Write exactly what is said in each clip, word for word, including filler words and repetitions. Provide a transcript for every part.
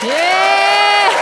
Yeah!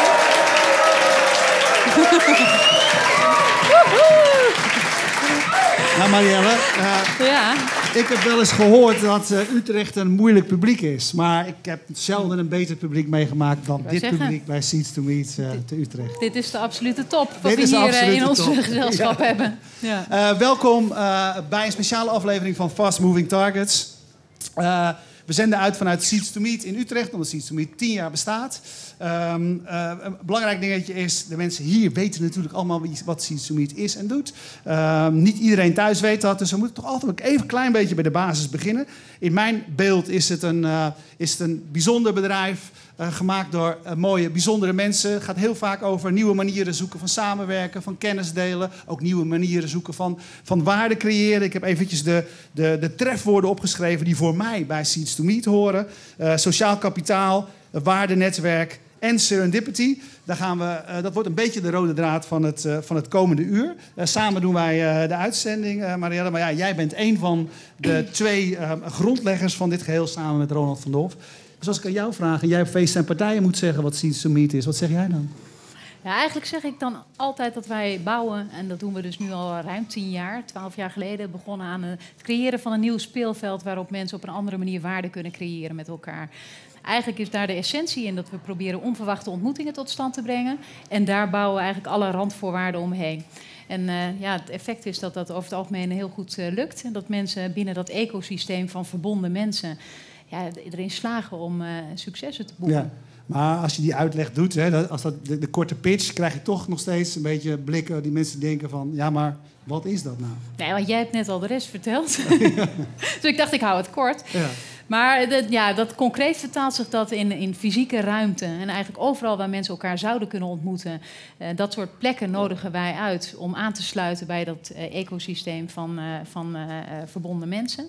Nou, Marielle, uh, ja. ik heb wel eens gehoord dat uh, Utrecht een moeilijk publiek is. Maar ik heb zelden een beter publiek meegemaakt dan dit zeggen. publiek bij Seeds to Meet uh, te Utrecht. Dit is de absolute top wat Dit we is de hier uh, in ons absolute top. gezelschap Ja. hebben. Ja. Uh, welkom uh, bij een speciale aflevering van Fast Moving Targets. Uh, we zenden uit vanuit Seeds to Meet in Utrecht, omdat Seeds to Meet tien jaar bestaat. Um, uh, een belangrijk dingetje is, de mensen hier weten natuurlijk allemaal wat Seeds to Meet is en doet. Um, niet iedereen thuis weet dat, dus we moeten toch altijd ook even een klein beetje bij de basis beginnen. In mijn beeld is het een, uh, is het een bijzonder bedrijf, uh, gemaakt door uh, mooie, bijzondere mensen. Het gaat heel vaak over nieuwe manieren zoeken van samenwerken, van kennis delen. Ook nieuwe manieren zoeken van, van waarde creëren. Ik heb eventjes de, de, de trefwoorden opgeschreven die voor mij bij Seeds to Meet horen. Uh, sociaal kapitaal, uh, waardenetwerk en serendipity. Daar gaan we, uh, dat wordt een beetje de rode draad van het, uh, van het komende uur. Uh, samen doen wij uh, de uitzending, uh, Marielle. Maar ja, jij bent een van de twee uh, grondleggers van dit geheel samen met Ronald van Dolf. Dus als ik aan jou vraag en jij op feesten en partijen moet zeggen wat Seeds to Meet is, wat zeg jij dan? Ja, eigenlijk zeg ik dan altijd dat wij bouwen, en dat doen we dus nu al ruim tien jaar, twaalf jaar geleden, begonnen aan het creëren van een nieuw speelveld waarop mensen op een andere manier waarde kunnen creëren met elkaar. Eigenlijk is daar de essentie in dat we proberen onverwachte ontmoetingen tot stand te brengen. En daar bouwen we eigenlijk alle randvoorwaarden omheen. En uh, ja, het effect is dat dat over het algemeen heel goed uh, lukt. En dat mensen binnen dat ecosysteem van verbonden mensen ja, erin slagen om uh, successen te boeken. Ja. Maar als je die uitleg doet, hè, dat, als dat de, de korte pitch, krijg je toch nog steeds een beetje blikken die mensen denken van, ja, maar wat is dat nou? Nee, want jij hebt net al de rest verteld. Ja. Dus ik dacht, ik hou het kort. Ja. Maar dat, ja, dat concreet vertaalt zich dat in, in fysieke ruimte. En eigenlijk overal waar mensen elkaar zouden kunnen ontmoeten. Uh, dat soort plekken nodigen wij uit om aan te sluiten bij dat uh, ecosysteem van, uh, van uh, uh, verbonden mensen.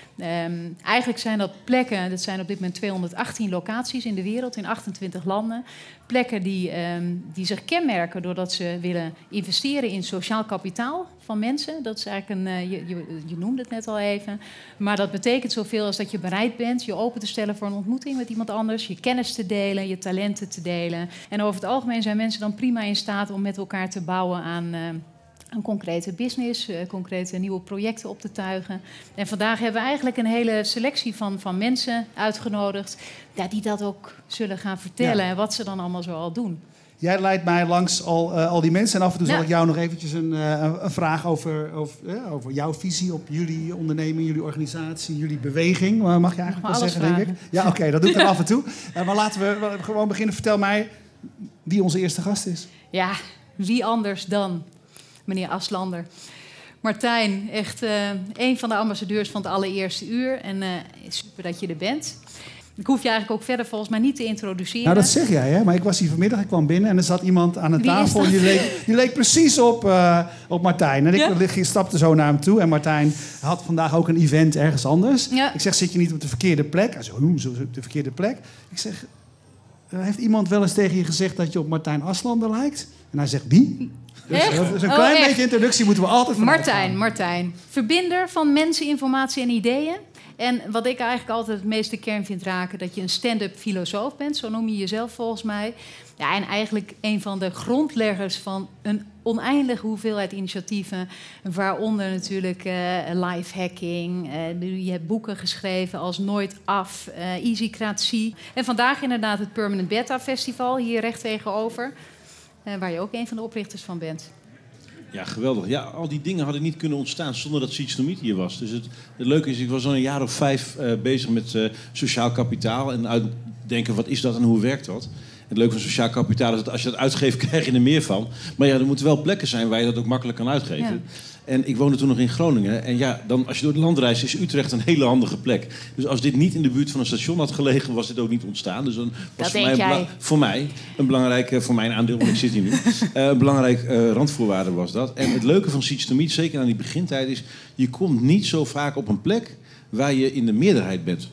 Um, eigenlijk zijn dat plekken, dat zijn op dit moment tweehonderdachttien locaties in de wereld, in achtentwintig landen. Plekken die, um, die zich kenmerken doordat ze willen investeren in sociaal kapitaal van mensen. Dat is eigenlijk een, uh, je, je, je noemde het net al even. Maar dat betekent zoveel als dat je bereid bent je open te stellen voor een ontmoeting met iemand anders. Je kennis te delen, je talenten te delen. En over het algemeen zijn mensen dan prima in staat om met elkaar te bouwen aan Uh, een concrete business, uh, concrete nieuwe projecten op te tuigen. En vandaag hebben we eigenlijk een hele selectie van, van mensen uitgenodigd ja, die dat ook zullen gaan vertellen ja. En wat ze dan allemaal zo al doen. Jij leidt mij langs al, uh, al die mensen en af en toe ja. zal ik jou nog eventjes een, uh, een vraag over, over, uh, over jouw visie op jullie onderneming, jullie organisatie, jullie beweging. Uh, mag je eigenlijk wel zeggen, vragen. denk ik? Ja, oké, okay, dat doe ik dan af en toe. Uh, maar laten we gewoon beginnen. Vertel mij wie onze eerste gast is. Ja, wie anders dan meneer Aslander. Martijn, echt uh, een van de ambassadeurs van het allereerste uur. En uh, super dat je er bent. Ik hoef je eigenlijk ook verder volgens mij niet te introduceren. Nou, dat zeg jij, hè? Maar ik was hier vanmiddag, ik kwam binnen en er zat iemand aan een Wie tafel. Die leek, die leek precies op, uh, op Martijn. En ik ja? stapte zo naar hem toe. En Martijn had vandaag ook een event ergens anders. Ja. Ik zeg, zit je niet op de verkeerde plek? Hij zei, hoe, zo op de verkeerde plek? Ik zeg, uh, heeft iemand wel eens tegen je gezegd dat je op Martijn Aslander lijkt? En hij zegt, wie? Dus, dus een klein oh, beetje introductie moeten we altijd van Martijn, gaan. Martijn. Verbinder van mensen, informatie en ideeën. En wat ik eigenlijk altijd het meeste kern vind raken, dat je een stand-up filosoof bent. Zo noem je jezelf volgens mij. Ja, en eigenlijk een van de grondleggers van een oneindige hoeveelheid initiatieven. Waaronder natuurlijk uh, life hacking. Uh, je hebt boeken geschreven als Nooit Af, uh, Easycratie. En vandaag inderdaad het Permanent Beta Festival, hier recht tegenover. Uh, waar je ook een van de oprichters van bent. Ja, geweldig. Ja, al die dingen hadden niet kunnen ontstaan zonder dat Seeds to Meet hier was. Dus het, het leuke is, ik was al een jaar of vijf uh, bezig met uh, sociaal kapitaal. En uitdenken, wat is dat en hoe werkt dat? Het leuke van sociaal kapitaal is dat als je dat uitgeeft, krijg je er meer van. Maar ja, er moeten wel plekken zijn waar je dat ook makkelijk kan uitgeven. Ja. En ik woonde toen nog in Groningen. En ja, dan, als je door het land reist, is Utrecht een hele handige plek. Dus als dit niet in de buurt van een station had gelegen, was dit ook niet ontstaan. Dus dan was voor mij, een voor mij een belangrijke, voor mijn aandeel, want ik zit hier nu, uh, een belangrijk uh, randvoorwaarde was dat. En het leuke van Seeds to Meet, zeker aan die begintijd, is je komt niet zo vaak op een plek waar je in de meerderheid bent.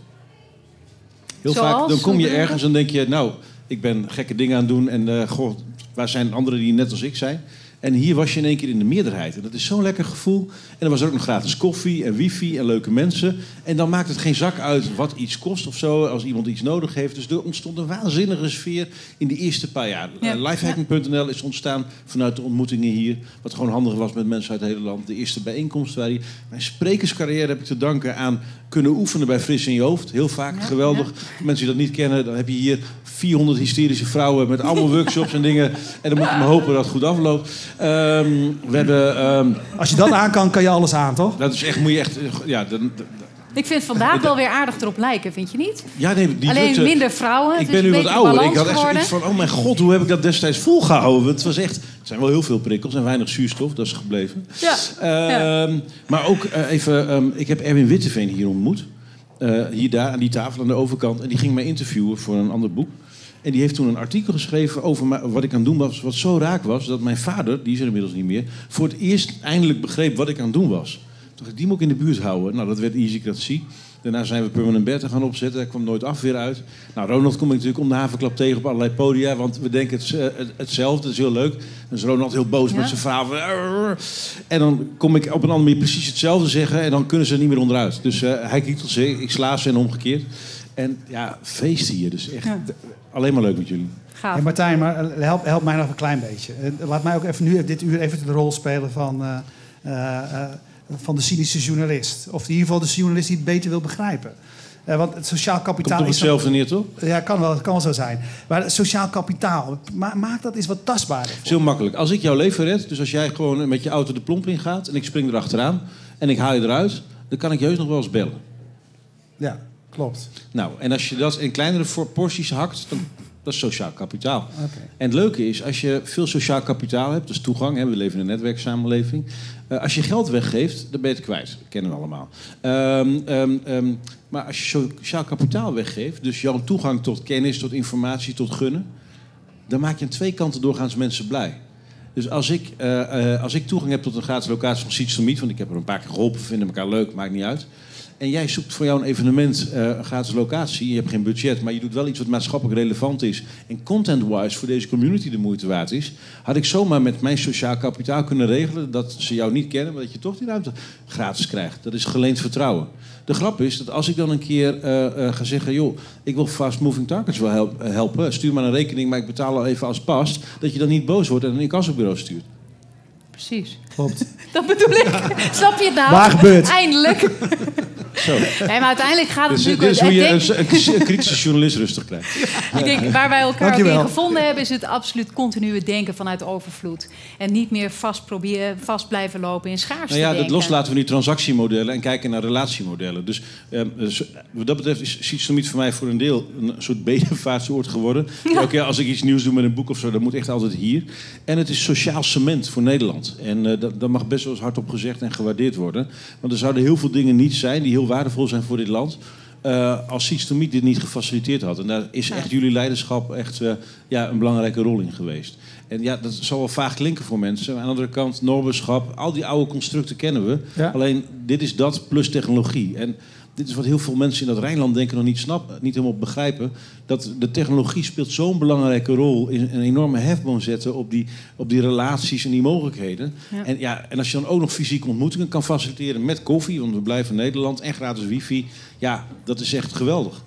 Heel Zoals? vaak, dan kom je ergens en denk je, nou, ik ben gekke dingen aan het doen en uh, goh, waar zijn anderen die net als ik zijn? En hier was je in één keer in de meerderheid. En dat is zo'n lekker gevoel. En er was er ook nog gratis koffie en wifi en leuke mensen. En dan maakt het geen zak uit wat iets kost of zo, als iemand iets nodig heeft. Dus er ontstond een waanzinnige sfeer in de eerste paar jaar. Ja. Uh, Lifehacking punt n l is ontstaan vanuit de ontmoetingen hier. Wat gewoon handig was met mensen uit het hele land. De eerste bijeenkomst waar die... Mijn sprekerscarrière heb ik te danken aan kunnen oefenen bij Fris in je hoofd. Heel vaak, ja, geweldig. Ja. Voor mensen die dat niet kennen, dan heb je hier vierhonderd hysterische vrouwen met allemaal workshops en dingen. En dan moet je maar hopen dat het goed afloopt. Um, we hebben... Um, Als je dat aan kan, kan je alles aan, toch? Dat is echt, moet je echt... Ja, dan, dan, ik vind vandaag wel weer aardig erop lijken, vind je niet? Ja, nee, die Alleen drukte, minder vrouwen. Ik ben nu wat ouder. Ik had echt zoiets van, oh mijn god, hoe heb ik dat destijds volgehouden? Het was echt... Er zijn wel heel veel prikkels en weinig zuurstof, dat is gebleven. Ja. Uh, ja. Maar ook uh, even... Um, ik heb Erwin Witteveen hier ontmoet. Uh, hier daar, aan die tafel aan de overkant. En die ging mij interviewen voor een ander boek. En die heeft toen een artikel geschreven over wat ik aan het doen was. Wat zo raak was, dat mijn vader, die is er inmiddels niet meer... voor het eerst eindelijk begreep wat ik aan het doen was. Toen dacht ik, die moet ik in de buurt houden. Nou, dat werd easycratie. Daarna zijn we Permanent Bertha gaan opzetten. Daar kwam nooit afweer uit. Nou, Ronald kom ik natuurlijk om de havenklap tegen op allerlei podia. Want we denken het, uh, hetzelfde. Dat is heel leuk. Dan is Ronald heel boos ja. met zijn verhaal. En dan kom ik op een andere manier precies hetzelfde zeggen. En dan kunnen ze er niet meer onderuit. Dus uh, hij kietelt ze, ik sla ze en omgekeerd. En ja, feest hier. Dus echt ja. alleen maar leuk met jullie. Hey Martijn, maar help, help mij nog een klein beetje. Laat mij ook even nu dit uur even de rol spelen van... Uh, uh, uh, van de cynische journalist. Of in ieder geval de journalist die het beter wil begrijpen. Uh, want het sociaal kapitaal... Komt op hetzelfde neer, toch? Ja, kan wel, kan wel zo zijn. Maar het sociaal kapitaal, ma- maak dat eens wat tastbaarder. Het is heel makkelijk. Als ik jouw leven red, dus als jij gewoon met je auto de plomp in gaat... en ik spring erachteraan en ik haal je eruit... dan kan ik je heus nog wel eens bellen. Ja, klopt. Nou, en als je dat in kleinere porties hakt... dan dat is sociaal kapitaal. Okay. En het leuke is, als je veel sociaal kapitaal hebt... dus toegang, hè, we leven in een netwerksamenleving... Uh, als je geld weggeeft, dan ben je het kwijt. Dat kennen we allemaal. Um, um, um, maar als je sociaal kapitaal weggeeft... dus jouw toegang tot kennis, tot informatie, tot gunnen... dan maak je aan twee kanten doorgaans mensen blij. Dus als ik, uh, uh, als ik toegang heb tot een gratis locatie van Seeds to Meet... want ik heb er een paar keer geholpen, vinden elkaar leuk, maakt niet uit... en jij zoekt voor jou een evenement, uh, een gratis locatie... je hebt geen budget, maar je doet wel iets wat maatschappelijk relevant is... en content-wise voor deze community de moeite waard is... had ik zomaar met mijn sociaal kapitaal kunnen regelen... dat ze jou niet kennen, maar dat je toch die ruimte gratis krijgt. Dat is geleend vertrouwen. De grap is dat als ik dan een keer uh, uh, ga zeggen... joh, ik wil Fast Moving Targets wel help, uh, helpen... stuur maar een rekening, maar ik betaal al even als past... dat je dan niet boos wordt en een incassobureau stuurt. Precies. Klopt. Dat bedoel ik. Snap je het nou? Waar gebeurt? Eindelijk. Zo. Nee, maar uiteindelijk gaat het dus, natuurlijk... Dit is hoe je denk, een, een kritische journalist rustig krijgt. Ik denk, waar wij elkaar ook Dankjewel. in gevonden hebben... is het absoluut continue denken vanuit overvloed. En niet meer vast, proberen, vast blijven lopen in schaarste Nou ja, dat denken. loslaten we nu transactiemodellen en kijken naar relatiemodellen. Dus eh, wat dat betreft is Seeds to Meet voor mij voor een deel een soort bedevaartsoord geworden. Ja. Elke keer als ik iets nieuws doe met een boek of zo, dat moet echt altijd hier. En het is sociaal cement voor Nederland. En uh, dat, dat mag best wel eens hardop gezegd en gewaardeerd worden. Want er zouden heel veel dingen niet zijn die heel waardevol zijn voor dit land... Uh, als Seeds to Meet dit niet gefaciliteerd had. En daar is echt jullie leiderschap echt uh, ja, een belangrijke rol in geweest. En ja, dat zal wel vaag klinken voor mensen. Aan de andere kant, normenschap, al die oude constructen kennen we. Ja. Alleen, dit is dat plus technologie. En dit is wat heel veel mensen in dat Rijnland denken nog niet snappen, niet helemaal begrijpen. Dat de technologie speelt zo'n belangrijke rol in een enorme hefboom zetten op die, op die relaties en die mogelijkheden. Ja. En, ja, en als je dan ook nog fysieke ontmoetingen kan faciliteren met koffie, want we blijven in Nederland, en gratis wifi. Ja, dat is echt geweldig.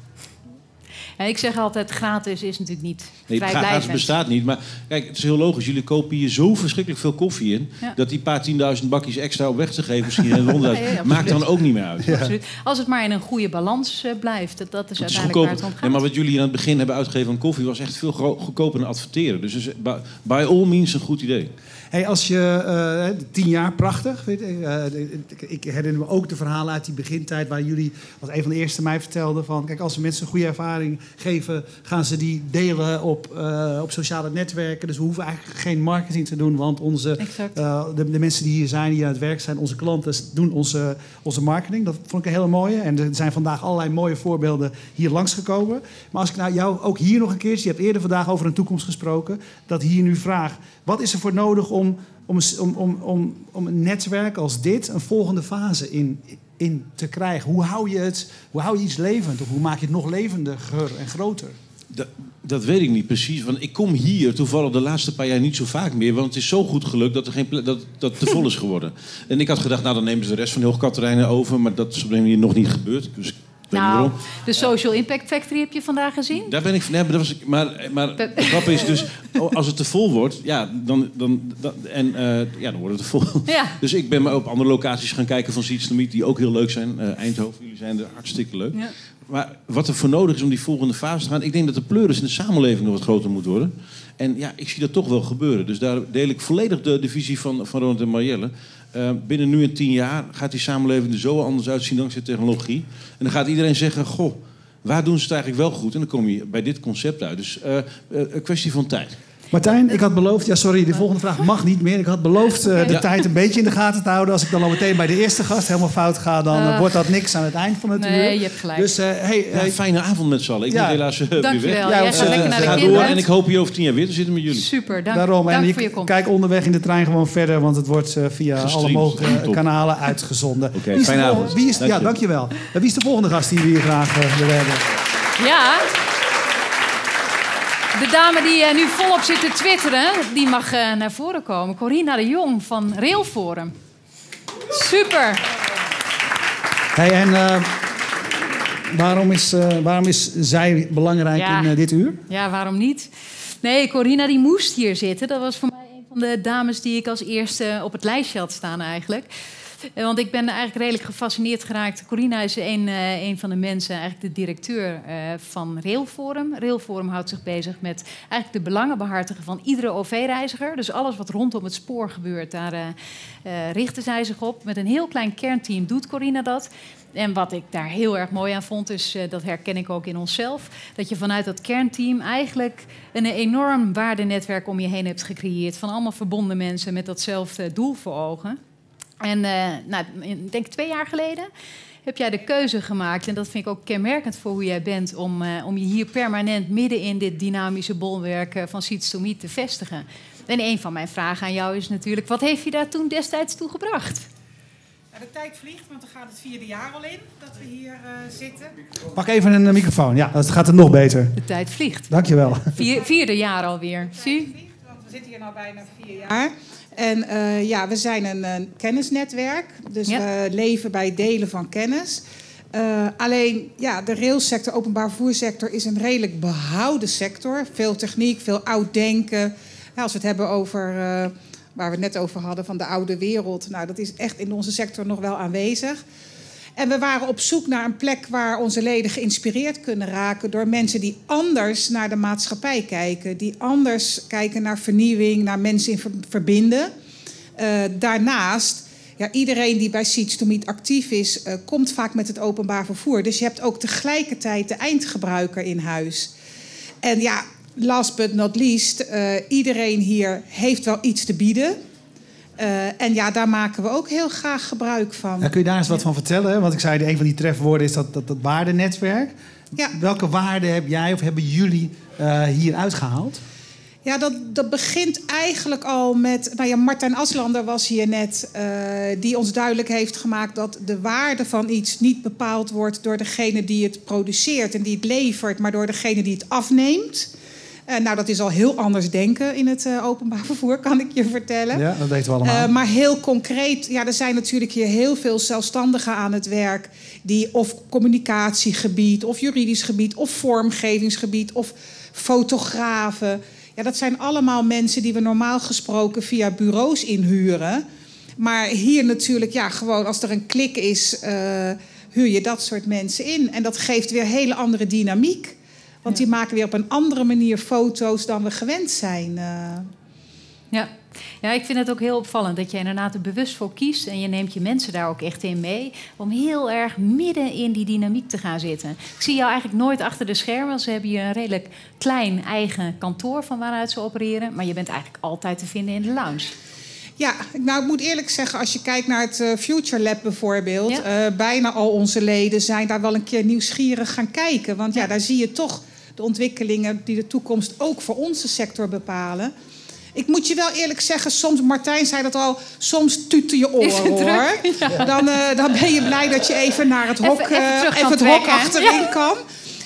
Ja, ik zeg altijd, gratis is natuurlijk niet nee, vrijblijvend. Gratis bestaat niet. Maar kijk, het is heel logisch. Jullie kopen hier zo verschrikkelijk veel koffie in... Ja. dat die paar tienduizend bakjes extra op weg te geven... misschien in Londen, ja, ja, maakt dan ook niet meer uit. Ja. Absoluut. Als het maar in een goede balans uh, blijft. Dat, dat is het uiteindelijk is waar het om gaat. Nee, maar wat jullie aan het begin hebben uitgegeven aan koffie... was echt veel goedkoper dan adverteren. Dus is by, by all means een goed idee. Hey, als je uh, tien jaar, prachtig. Weet je, uh, ik herinner me ook de verhalen uit die begintijd... waar jullie, wat een van de eerste mij vertelden... van kijk, als ze mensen een goede ervaring geven... gaan ze die delen op, uh, op sociale netwerken. Dus we hoeven eigenlijk geen marketing te doen... want onze, uh, de, de mensen die hier zijn, die aan het werk zijn... onze klanten doen onze, onze marketing. Dat vond ik een hele mooie. En er zijn vandaag allerlei mooie voorbeelden hier langsgekomen. Maar als ik nou jou ook hier nog een keer... je hebt eerder vandaag over een toekomst gesproken... dat hier nu vraag... wat is er voor nodig om, om, om, om, om een netwerk als dit... een volgende fase in, in te krijgen? Hoe hou je het? Hoe hou je iets levend? Of hoe maak je het nog levendiger en groter? Dat, dat weet ik niet precies. Want ik kom hier toevallig de laatste paar jaar niet zo vaak meer. Want het is zo goed gelukt dat er geen ple- dat, dat het te vol is geworden. En ik had gedacht, nou dan nemen ze de rest van de Hoogkaterijnen over. Maar dat is op een manier nog niet gebeurd. Dus ik weet niet Nou, waarom. de Social Impact Factory heb je vandaag gezien? Daar ben ik... Nee, maar, dat was, maar, maar de grap is dus, als het te vol wordt, ja, dan, dan, dan, en, uh, ja, dan wordt het te vol. Ja. Dus ik ben maar op andere locaties gaan kijken van Seeds to Meet, die ook heel leuk zijn. Uh, Eindhoven, jullie zijn er hartstikke leuk. Ja. Maar wat er voor nodig is om die volgende fase te gaan, ik denk dat de pleuris in de samenleving nog wat groter moet worden. En ja, ik zie dat toch wel gebeuren. Dus daar deel ik volledig de, de visie van, van Ronald en Marielle. Uh, binnen nu en tien jaar gaat die samenleving er zo anders uitzien dankzij technologie. En dan gaat iedereen zeggen, goh, waar doen ze het eigenlijk wel goed? En dan kom je bij dit concept uit. Dus uh, uh, een kwestie van tijd. Martijn, ik had beloofd... Ja, sorry, de volgende vraag mag niet meer. Ik had beloofd uh, de Ja. tijd een beetje in de gaten te houden. Als ik dan al meteen bij de eerste gast helemaal fout ga... dan uh, Uh, wordt dat niks aan het eind van het uur. Nee, je hebt gelijk. Dus, uh, hey, uh, Ja, fijne avond met z'n allen. Ik Ja. moet helaas uh, weer weg. Dankjewel. Ja, Jij ons, gaat uh, lekker naar de Ga door kinderen. en ik hoop hier over tien jaar weer te zitten met jullie. Super, dank, daarom. dank En voor je je komst. kijk onderweg in de trein gewoon verder... want het wordt uh, via Gestreamd. alle mogelijke Top. kanalen uitgezonden. Oké, Wie is de fijne volgende- avond. Wie is, Dank ja, je. dankjewel. Uh, wie is de volgende gast die we hier graag uh, willen hebben? Ja. De dame die uh, nu volop zit te twitteren, die mag uh, naar voren komen. Corina de Jong van Railforum. Super. Hey, en uh, waarom, is, uh, waarom is zij belangrijk Ja. in uh, dit uur? Ja, waarom niet? Nee, Corina die moest hier zitten. Dat was voor mij een van de dames die ik als eerste op het lijstje had staan eigenlijk. Eh, Want ik ben eigenlijk redelijk gefascineerd geraakt. Corina is een, uh, een van de mensen, eigenlijk de directeur uh, van Railforum. Railforum houdt zich bezig met eigenlijk de belangen behartigen van iedere O V-reiziger. Dus alles wat rondom het spoor gebeurt, daar uh, uh, richten zij zich op. Met een heel klein kernteam doet Corina dat. En wat ik daar heel erg mooi aan vond, is, uh, dat herken ik ook in onszelf, dat je vanuit dat kernteam eigenlijk een enorm waardenetwerk om je heen hebt gecreëerd. Van allemaal verbonden mensen met datzelfde doel voor ogen. En uh, nou, ik denk twee jaar geleden heb jij de keuze gemaakt, en dat vind ik ook kenmerkend voor hoe jij bent, om, uh, om je hier permanent midden in dit dynamische bolwerk uh, van Seeds to Meet te vestigen. En een van mijn vragen aan jou is natuurlijk, wat heeft je daar toen destijds toe gebracht? Ja, de tijd vliegt, want dan gaat het vierde jaar al in dat we hier uh, zitten. Pak even een uh, microfoon. Ja, dat gaat er nog beter. De tijd vliegt. Dankjewel. Vier, vierde jaar alweer. Zie? Vliegt, want we zitten hier nu bijna vier jaar. En uh, ja, we zijn een, een kennisnetwerk. Dus Ja. we leven bij het delen van kennis. Uh, alleen, ja, de railsector, openbaar vervoersector, is een redelijk behouden sector. Veel techniek, veel oud denken. Ja, als we het hebben over, uh, waar we het net over hadden, van de oude wereld. Nou, dat is echt in onze sector nog wel aanwezig. En we waren op zoek naar een plek waar onze leden geïnspireerd kunnen raken door mensen die anders naar de maatschappij kijken. Die anders kijken naar vernieuwing, naar mensen in ver- verbinden. Uh, daarnaast, ja, iedereen die bij Seeds to Meet actief is, uh, komt vaak met het openbaar vervoer. Dus je hebt ook tegelijkertijd de eindgebruiker in huis. En ja, last but not least, uh, iedereen hier heeft wel iets te bieden. Uh, en ja, daar maken we ook heel graag gebruik van. Ja, kun je daar eens wat van vertellen? Want ik zei, een van die trefwoorden is dat, dat, dat waardenetwerk. Ja. Welke waarden heb jij of hebben jullie uh, hier uitgehaald? Ja, dat, dat begint eigenlijk al met... Nou ja, Martijn Aslander was hier net, uh, die ons duidelijk heeft gemaakt dat de waarde van iets niet bepaald wordt door degene die het produceert en die het levert, maar door degene die het afneemt. Uh, nou, dat is al heel anders denken in het uh, openbaar vervoer, kan ik je vertellen. Ja, dat weten we allemaal. Uh, maar heel concreet, ja, er zijn natuurlijk hier heel veel zelfstandigen aan het werk die of communicatiegebied, of juridisch gebied, of vormgevingsgebied, of fotografen. Ja, dat zijn allemaal mensen die we normaal gesproken via bureaus inhuren. Maar hier natuurlijk, ja, gewoon als er een klik is, uh, huur je dat soort mensen in. En dat geeft weer hele andere dynamiek. Want die maken weer op een andere manier foto's dan we gewend zijn. Uh. Ja. ja, ik vind het ook heel opvallend dat je inderdaad er bewust voor kiest. En je neemt je mensen daar ook echt in mee. Om heel erg midden in die dynamiek te gaan zitten. Ik zie jou eigenlijk nooit achter de schermen. Ze hebben hier een redelijk klein eigen kantoor van waaruit ze opereren. Maar je bent eigenlijk altijd te vinden in de lounge. Ja, nou, ik moet eerlijk zeggen, als je kijkt naar het uh, Future Lab bijvoorbeeld, Ja. Uh, bijna al onze leden zijn daar wel een keer nieuwsgierig gaan kijken. Want ja, ja, daar zie je toch de ontwikkelingen die de toekomst ook voor onze sector bepalen. Ik moet je wel eerlijk zeggen, soms, Martijn zei dat al, soms tuten je oren, hoor. Ja. Dan, uh, dan ben je blij dat je even naar het hok, even, even, uh, terug even het trekken, hok achterin ja. kan.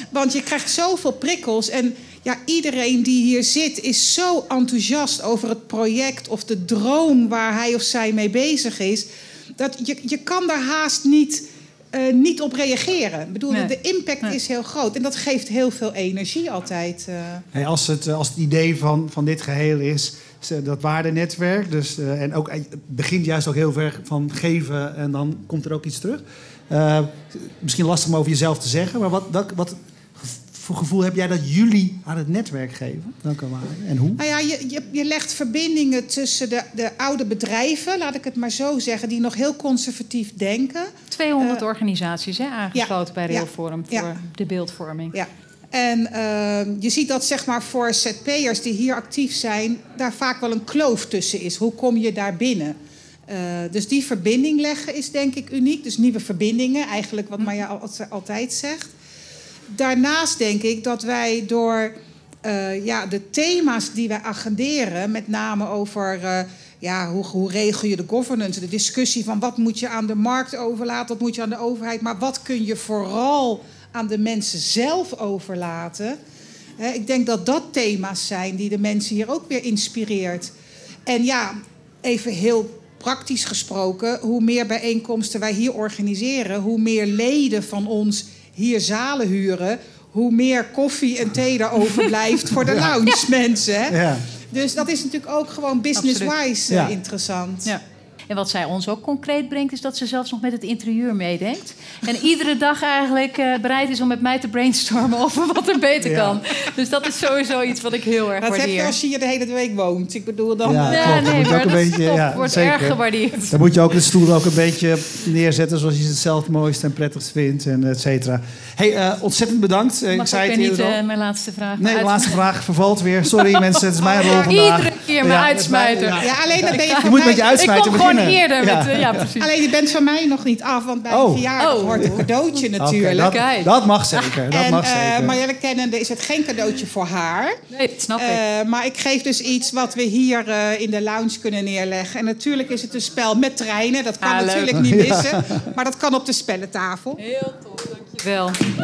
Want je krijgt zoveel prikkels. En ja, iedereen die hier zit is zo enthousiast over het project of de droom waar hij of zij mee bezig is. Dat je, je kan daar haast niet, uh, niet op reageren. Ik bedoel, nee. de impact nee. is heel groot. En dat geeft heel veel energie altijd. Uh. Hey, als, het, als het idee van, van dit geheel is, dat waardenetwerk. Dus, uh, en ook, het begint juist ook heel ver van geven en dan komt er ook iets terug. Uh, misschien lastig om over jezelf te zeggen, maar wat, wat, wat voor gevoel heb jij dat jullie aan het netwerk geven? Welke waarden en hoe? Nou ja, je, je, je legt verbindingen tussen de, de oude bedrijven, laat ik het maar zo zeggen, die nog heel conservatief denken. tweehonderd uh, organisaties hè, aangesloten ja, bij Railforum ja, voor ja. de beeldvorming. Ja. En uh, je ziet dat zeg maar voor Z P'ers die hier actief zijn, daar vaak wel een kloof tussen is. Hoe kom je daar binnen? Uh, dus die verbinding leggen is denk ik uniek. Dus nieuwe verbindingen, eigenlijk wat Maya altijd zegt. Daarnaast denk ik dat wij door uh, ja, de thema's die wij agenderen, met name over uh, ja, hoe, hoe regel je de governance, de discussie van wat moet je aan de markt overlaten, wat moet je aan de overheid, maar wat kun je vooral aan de mensen zelf overlaten. He, ik denk dat dat thema's zijn die de mensen hier ook weer inspireert. En ja, even heel praktisch gesproken, hoe meer bijeenkomsten wij hier organiseren, hoe meer leden van ons hier zalen huren, hoe meer koffie en thee daar overblijft voor de lounge mensen. Hè? Ja. Dus dat is natuurlijk ook gewoon business-wise ja. interessant. Ja. En wat zij ons ook concreet brengt, is dat ze zelfs nog met het interieur meedenkt. En iedere dag eigenlijk uh, bereid is om met mij te brainstormen over wat er beter ja. kan. Dus dat is sowieso iets wat ik heel erg dat waardeer. Dat heb je als je hier de hele week woont. Ik bedoel dan... Ja, ja klopt. nee, dat maar ook dat een beetje, top, ja, wordt zeker. erg gewaardeerd. Dan moet je ook de stoel ook een beetje neerzetten zoals je het zelf het mooiste en prettigst vindt, en et cetera. Hey, uh, ontzettend bedankt. Mag ik zei ik het niet uh, mijn laatste vraag Nee, de laatste vraag vervalt weer. Sorry mensen, het is mijn rol vandaag. Iedere keer mijn ja, uitsmijter. Ja. ja, alleen dan ben je, je moet met je uitsmijter beginnen. Ik kom beginnen. gewoon eerder. Ja. Met, uh, ja, precies. Alleen je bent van mij nog niet af, want bij oh. een verjaardag oh. hoort een cadeautje natuurlijk. Okay, dat, dat mag zeker. Dat en mag zeker. Uh, Marjelle kennende is het geen cadeautje voor haar. Nee, dat snap ik. Uh, maar ik geef dus iets wat we hier uh, in de lounge kunnen neerleggen. En natuurlijk is het een spel met treinen. Dat kan ah, natuurlijk leuk. niet missen. Ja. Maar dat kan op de spellentafel. Heel tof, dankjewel.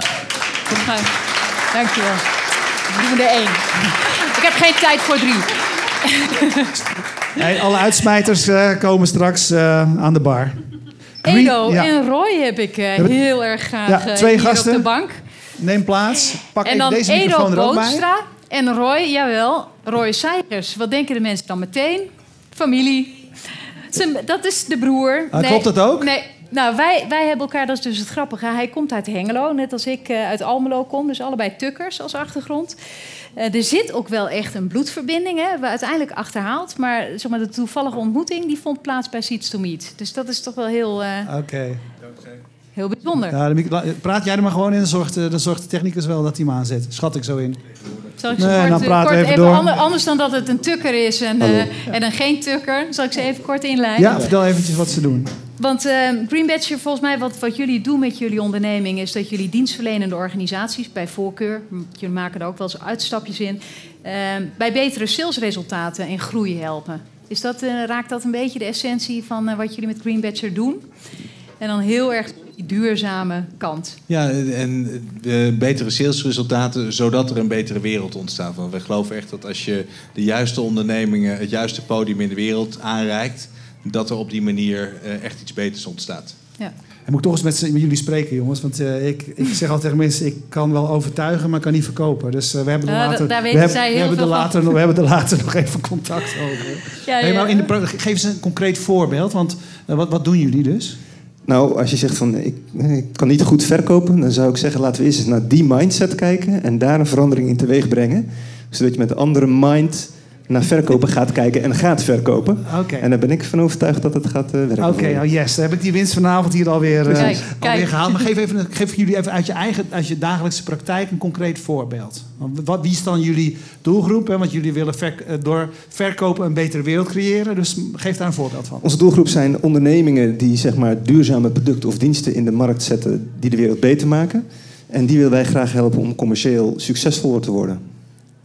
Dankjewel. We doen er één. Ik heb geen tijd voor drie. Hey, alle uitsmijters uh, komen straks uh, aan de bar. Edo ja. en Roy heb ik uh, heel erg graag ja, twee hier gasten. op de bank. Neem plaats. Pak en dan deze Edo microfoon er ook Bootstra en Roy, jawel, Roy Seigers. Wat denken de mensen dan meteen? Familie. Dat is de broer. Uh, nee, klopt dat ook? Nee. Nou, wij, wij hebben elkaar, dat is dus het grappige. Hij komt uit Hengelo, net als ik uh, uit Almelo kom. Dus allebei tukkers als achtergrond. Uh, er zit ook wel echt een bloedverbinding, hè, hebben we uiteindelijk achterhaald. Maar, zeg maar de toevallige ontmoeting die vond plaats bij Seeds to Meet. Dus dat is toch wel heel, uh, okay. heel bijzonder. Ja, praat jij er maar gewoon in, dan zorgt, dan zorgt de technicus wel dat hij hem aanzet. Schat ik zo in. Zal ik ze nee, kort, dan praten kort we even, even door. Ander, anders dan dat het een tukker is en, uh, en dan geen tukker. Zal ik ze even kort inleiden? Ja, vertel eventjes wat ze doen. Want uh, Green Badger, volgens mij, wat, wat jullie doen met jullie onderneming, is dat jullie dienstverlenende organisaties, bij voorkeur, jullie maken er ook wel eens uitstapjes in, uh, bij betere salesresultaten en groei helpen. Is dat, uh, raakt dat een beetje de essentie van uh, wat jullie met Green Badger doen? En dan heel erg die duurzame kant. Ja, en uh, betere salesresultaten, zodat er een betere wereld ontstaat. Want we geloven echt dat als je de juiste ondernemingen, het juiste podium in de wereld aanreikt, dat er op die manier uh, echt iets beters ontstaat. Ja. En moet ik toch eens met, met jullie spreken, jongens. Want uh, ik, ik zeg altijd tegen mensen, ik kan wel overtuigen, maar ik kan niet verkopen. Dus uh, we hebben er uh, later, daar we weten hebben, zij heel we hebben veel er later, van. We hebben er later nog even contact over. Ja, hey, maar in de, geef eens een concreet voorbeeld, want uh, wat, wat doen jullie dus? Nou, als je zegt van ik, ik kan niet goed verkopen, dan zou ik zeggen laten we eerst eens naar die mindset kijken en daar een verandering in teweeg brengen. Zodat je met een andere mind naar verkopen gaat kijken en gaat verkopen. Okay. En daar ben ik van overtuigd dat het gaat uh, werken. Oké, okay, oh yes. Dan heb ik die winst vanavond hier alweer, uh, kijk, alweer kijk. gehaald. Maar geef, even, geef jullie even uit je eigen, uit je dagelijkse praktijk een concreet voorbeeld. Wat, wie is dan jullie doelgroep? Hè? Want jullie willen ver, door verkopen een betere wereld creëren. Dus geef daar een voorbeeld van. Onze doelgroep zijn ondernemingen die zeg maar, duurzame producten of diensten in de markt zetten die de wereld beter maken. En die willen wij graag helpen om commercieel succesvoller te worden.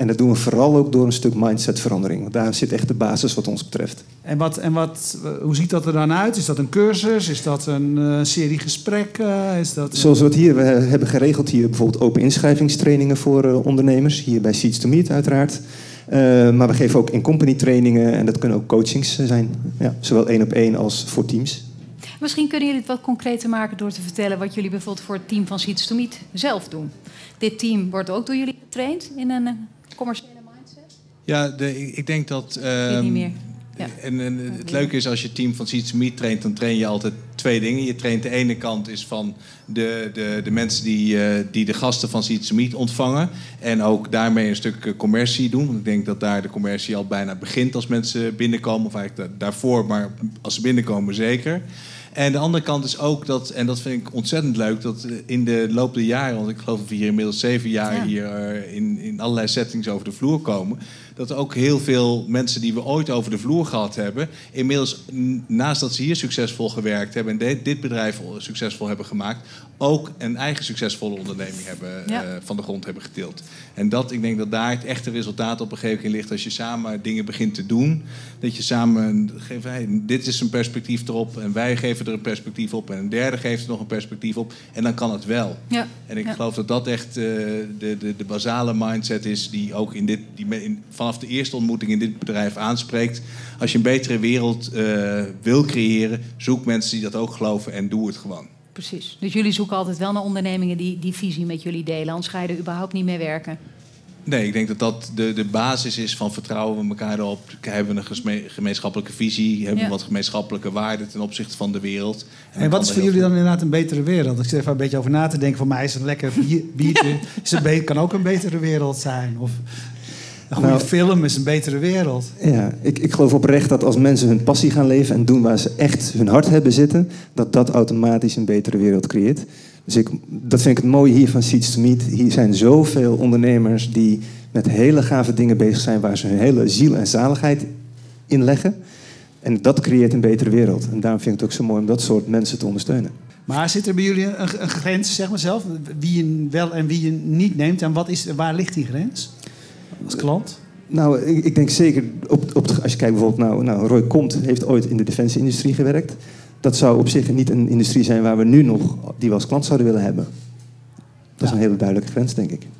En dat doen we vooral ook door een stuk mindsetverandering. Want daar zit echt de basis wat ons betreft. En, wat, en wat, hoe ziet dat er dan uit? Is dat een cursus? Is dat een uh, serie gesprekken? Is dat... Zoals we het hier we hebben geregeld, hier bijvoorbeeld open inschrijvingstrainingen voor uh, ondernemers. Hier bij Seeds to Meet uiteraard. Uh, maar we geven ook in-company trainingen en dat kunnen ook coachings zijn. Ja, zowel één op één als voor teams. Misschien kunnen jullie het wat concreter maken door te vertellen wat jullie bijvoorbeeld voor het team van Seeds to Meet zelf doen. Dit team wordt ook door jullie getraind in een uh, commerciële mindset? Ja, de, ik denk dat... Um, Ik weet niet meer. Ja. En, en het leuke is, als je het team van Seeds to Meet traint, dan train je altijd twee dingen. Je traint de ene kant is van de, de, de mensen die, uh, die de gasten van Seeds to Meet ontvangen. En ook daarmee een stuk uh, commercie doen. Want ik denk dat daar de commercie al bijna begint als mensen binnenkomen. Of eigenlijk da- daarvoor, maar als ze binnenkomen zeker. En de andere kant is ook dat, en dat vind ik ontzettend leuk, dat in de loop der jaren, want ik geloof dat we hier inmiddels zeven jaar ja. hier uh, in, in allerlei settings over de vloer komen, dat er ook heel veel mensen die we ooit over de vloer gehad hebben, inmiddels naast dat ze hier succesvol gewerkt hebben en de, dit bedrijf succesvol hebben gemaakt, ook een eigen succesvolle onderneming hebben, ja. uh, van de grond hebben getild. En dat, ik denk dat daar het echte resultaat op een gegeven moment ligt als je samen dingen begint te doen. Dat je samen geeft, hey, dit is een perspectief erop en wij geven er een perspectief op en een derde geeft er nog een perspectief op en dan kan het wel. Ja. En ik ja. geloof dat dat echt uh, de, de, de basale mindset is die ook in dit, die in, vanaf de eerste ontmoeting in dit bedrijf aanspreekt. Als je een betere wereld uh, wil creëren, zoek mensen die dat ook geloven en doe het gewoon. Precies. Dus jullie zoeken altijd wel naar ondernemingen die die visie met jullie delen. Anders ga je er überhaupt niet mee werken. Nee, ik denk dat dat de, de basis is van vertrouwen we elkaar erop. Hebben we een gemeenschappelijke visie, hebben we ja. wat gemeenschappelijke waarden ten opzichte van de wereld. En, en wat is voor jullie dan inderdaad een betere wereld? Ik zit even een beetje over na te denken. Voor mij is een lekker bier, biertje. Is het be- kan ook een betere wereld zijn. Of een goede nou, film is een betere wereld. Ja, ik, ik geloof oprecht dat als mensen hun passie gaan leven en doen waar ze echt hun hart hebben zitten, dat dat automatisch een betere wereld creëert. Dus ik, dat vind ik het mooie hier van Seeds to Meet. Hier zijn zoveel ondernemers die met hele gave dingen bezig zijn waar ze hun hele ziel en zaligheid in leggen. En dat creëert een betere wereld. En daarom vind ik het ook zo mooi om dat soort mensen te ondersteunen. Maar zit er bij jullie een, een grens, zeg maar zelf, wie je wel en wie je niet neemt? En wat is, waar ligt die grens als klant? Nou, ik, ik denk zeker, op, op de, als je kijkt bijvoorbeeld, nou, nou, Roy Komt heeft ooit in de defensie-industrie gewerkt. Dat zou op zich niet een industrie zijn waar we nu nog, die we als klant zouden willen hebben. Dat is ja. een hele duidelijke grens, denk ik.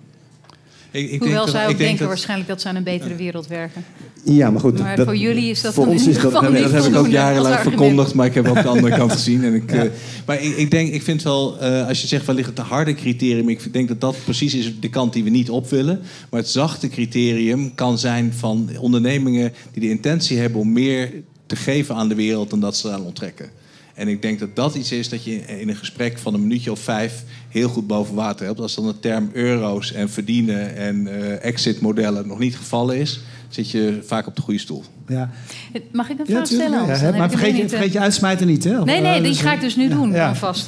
ik, ik Hoewel denk zij dat, ook ik denken denk dat, waarschijnlijk dat ze aan een betere wereld werken. Ja, maar goed. Maar dat, voor jullie is dat voor dan ons in is ieder dat, geval nee, niet dat heb ik ook jarenlang verkondigd, maar ik heb ook de andere kant gezien. En ik, ja. uh, maar ik, ik denk, ik vind wel, uh, als je zegt waar ligt het harde criterium, ik denk dat dat precies is de kant die we niet op willen. Maar het zachte criterium kan zijn van ondernemingen die de intentie hebben om meer te geven aan de wereld dan dat ze eraan onttrekken. En ik denk dat dat iets is dat je in een gesprek van een minuutje of vijf heel goed boven water hebt. Als dan de term euro's en verdienen en uh, exit-modellen nog niet gevallen is, zit je vaak op de goede stoel. Ja. Mag ik een ja, vraag stellen? Ja, ja, maar vergeet je, vergeet je uitsmijten niet, hè? Nee, nee, die ga ik dus nu doen, ja. Ja. vast.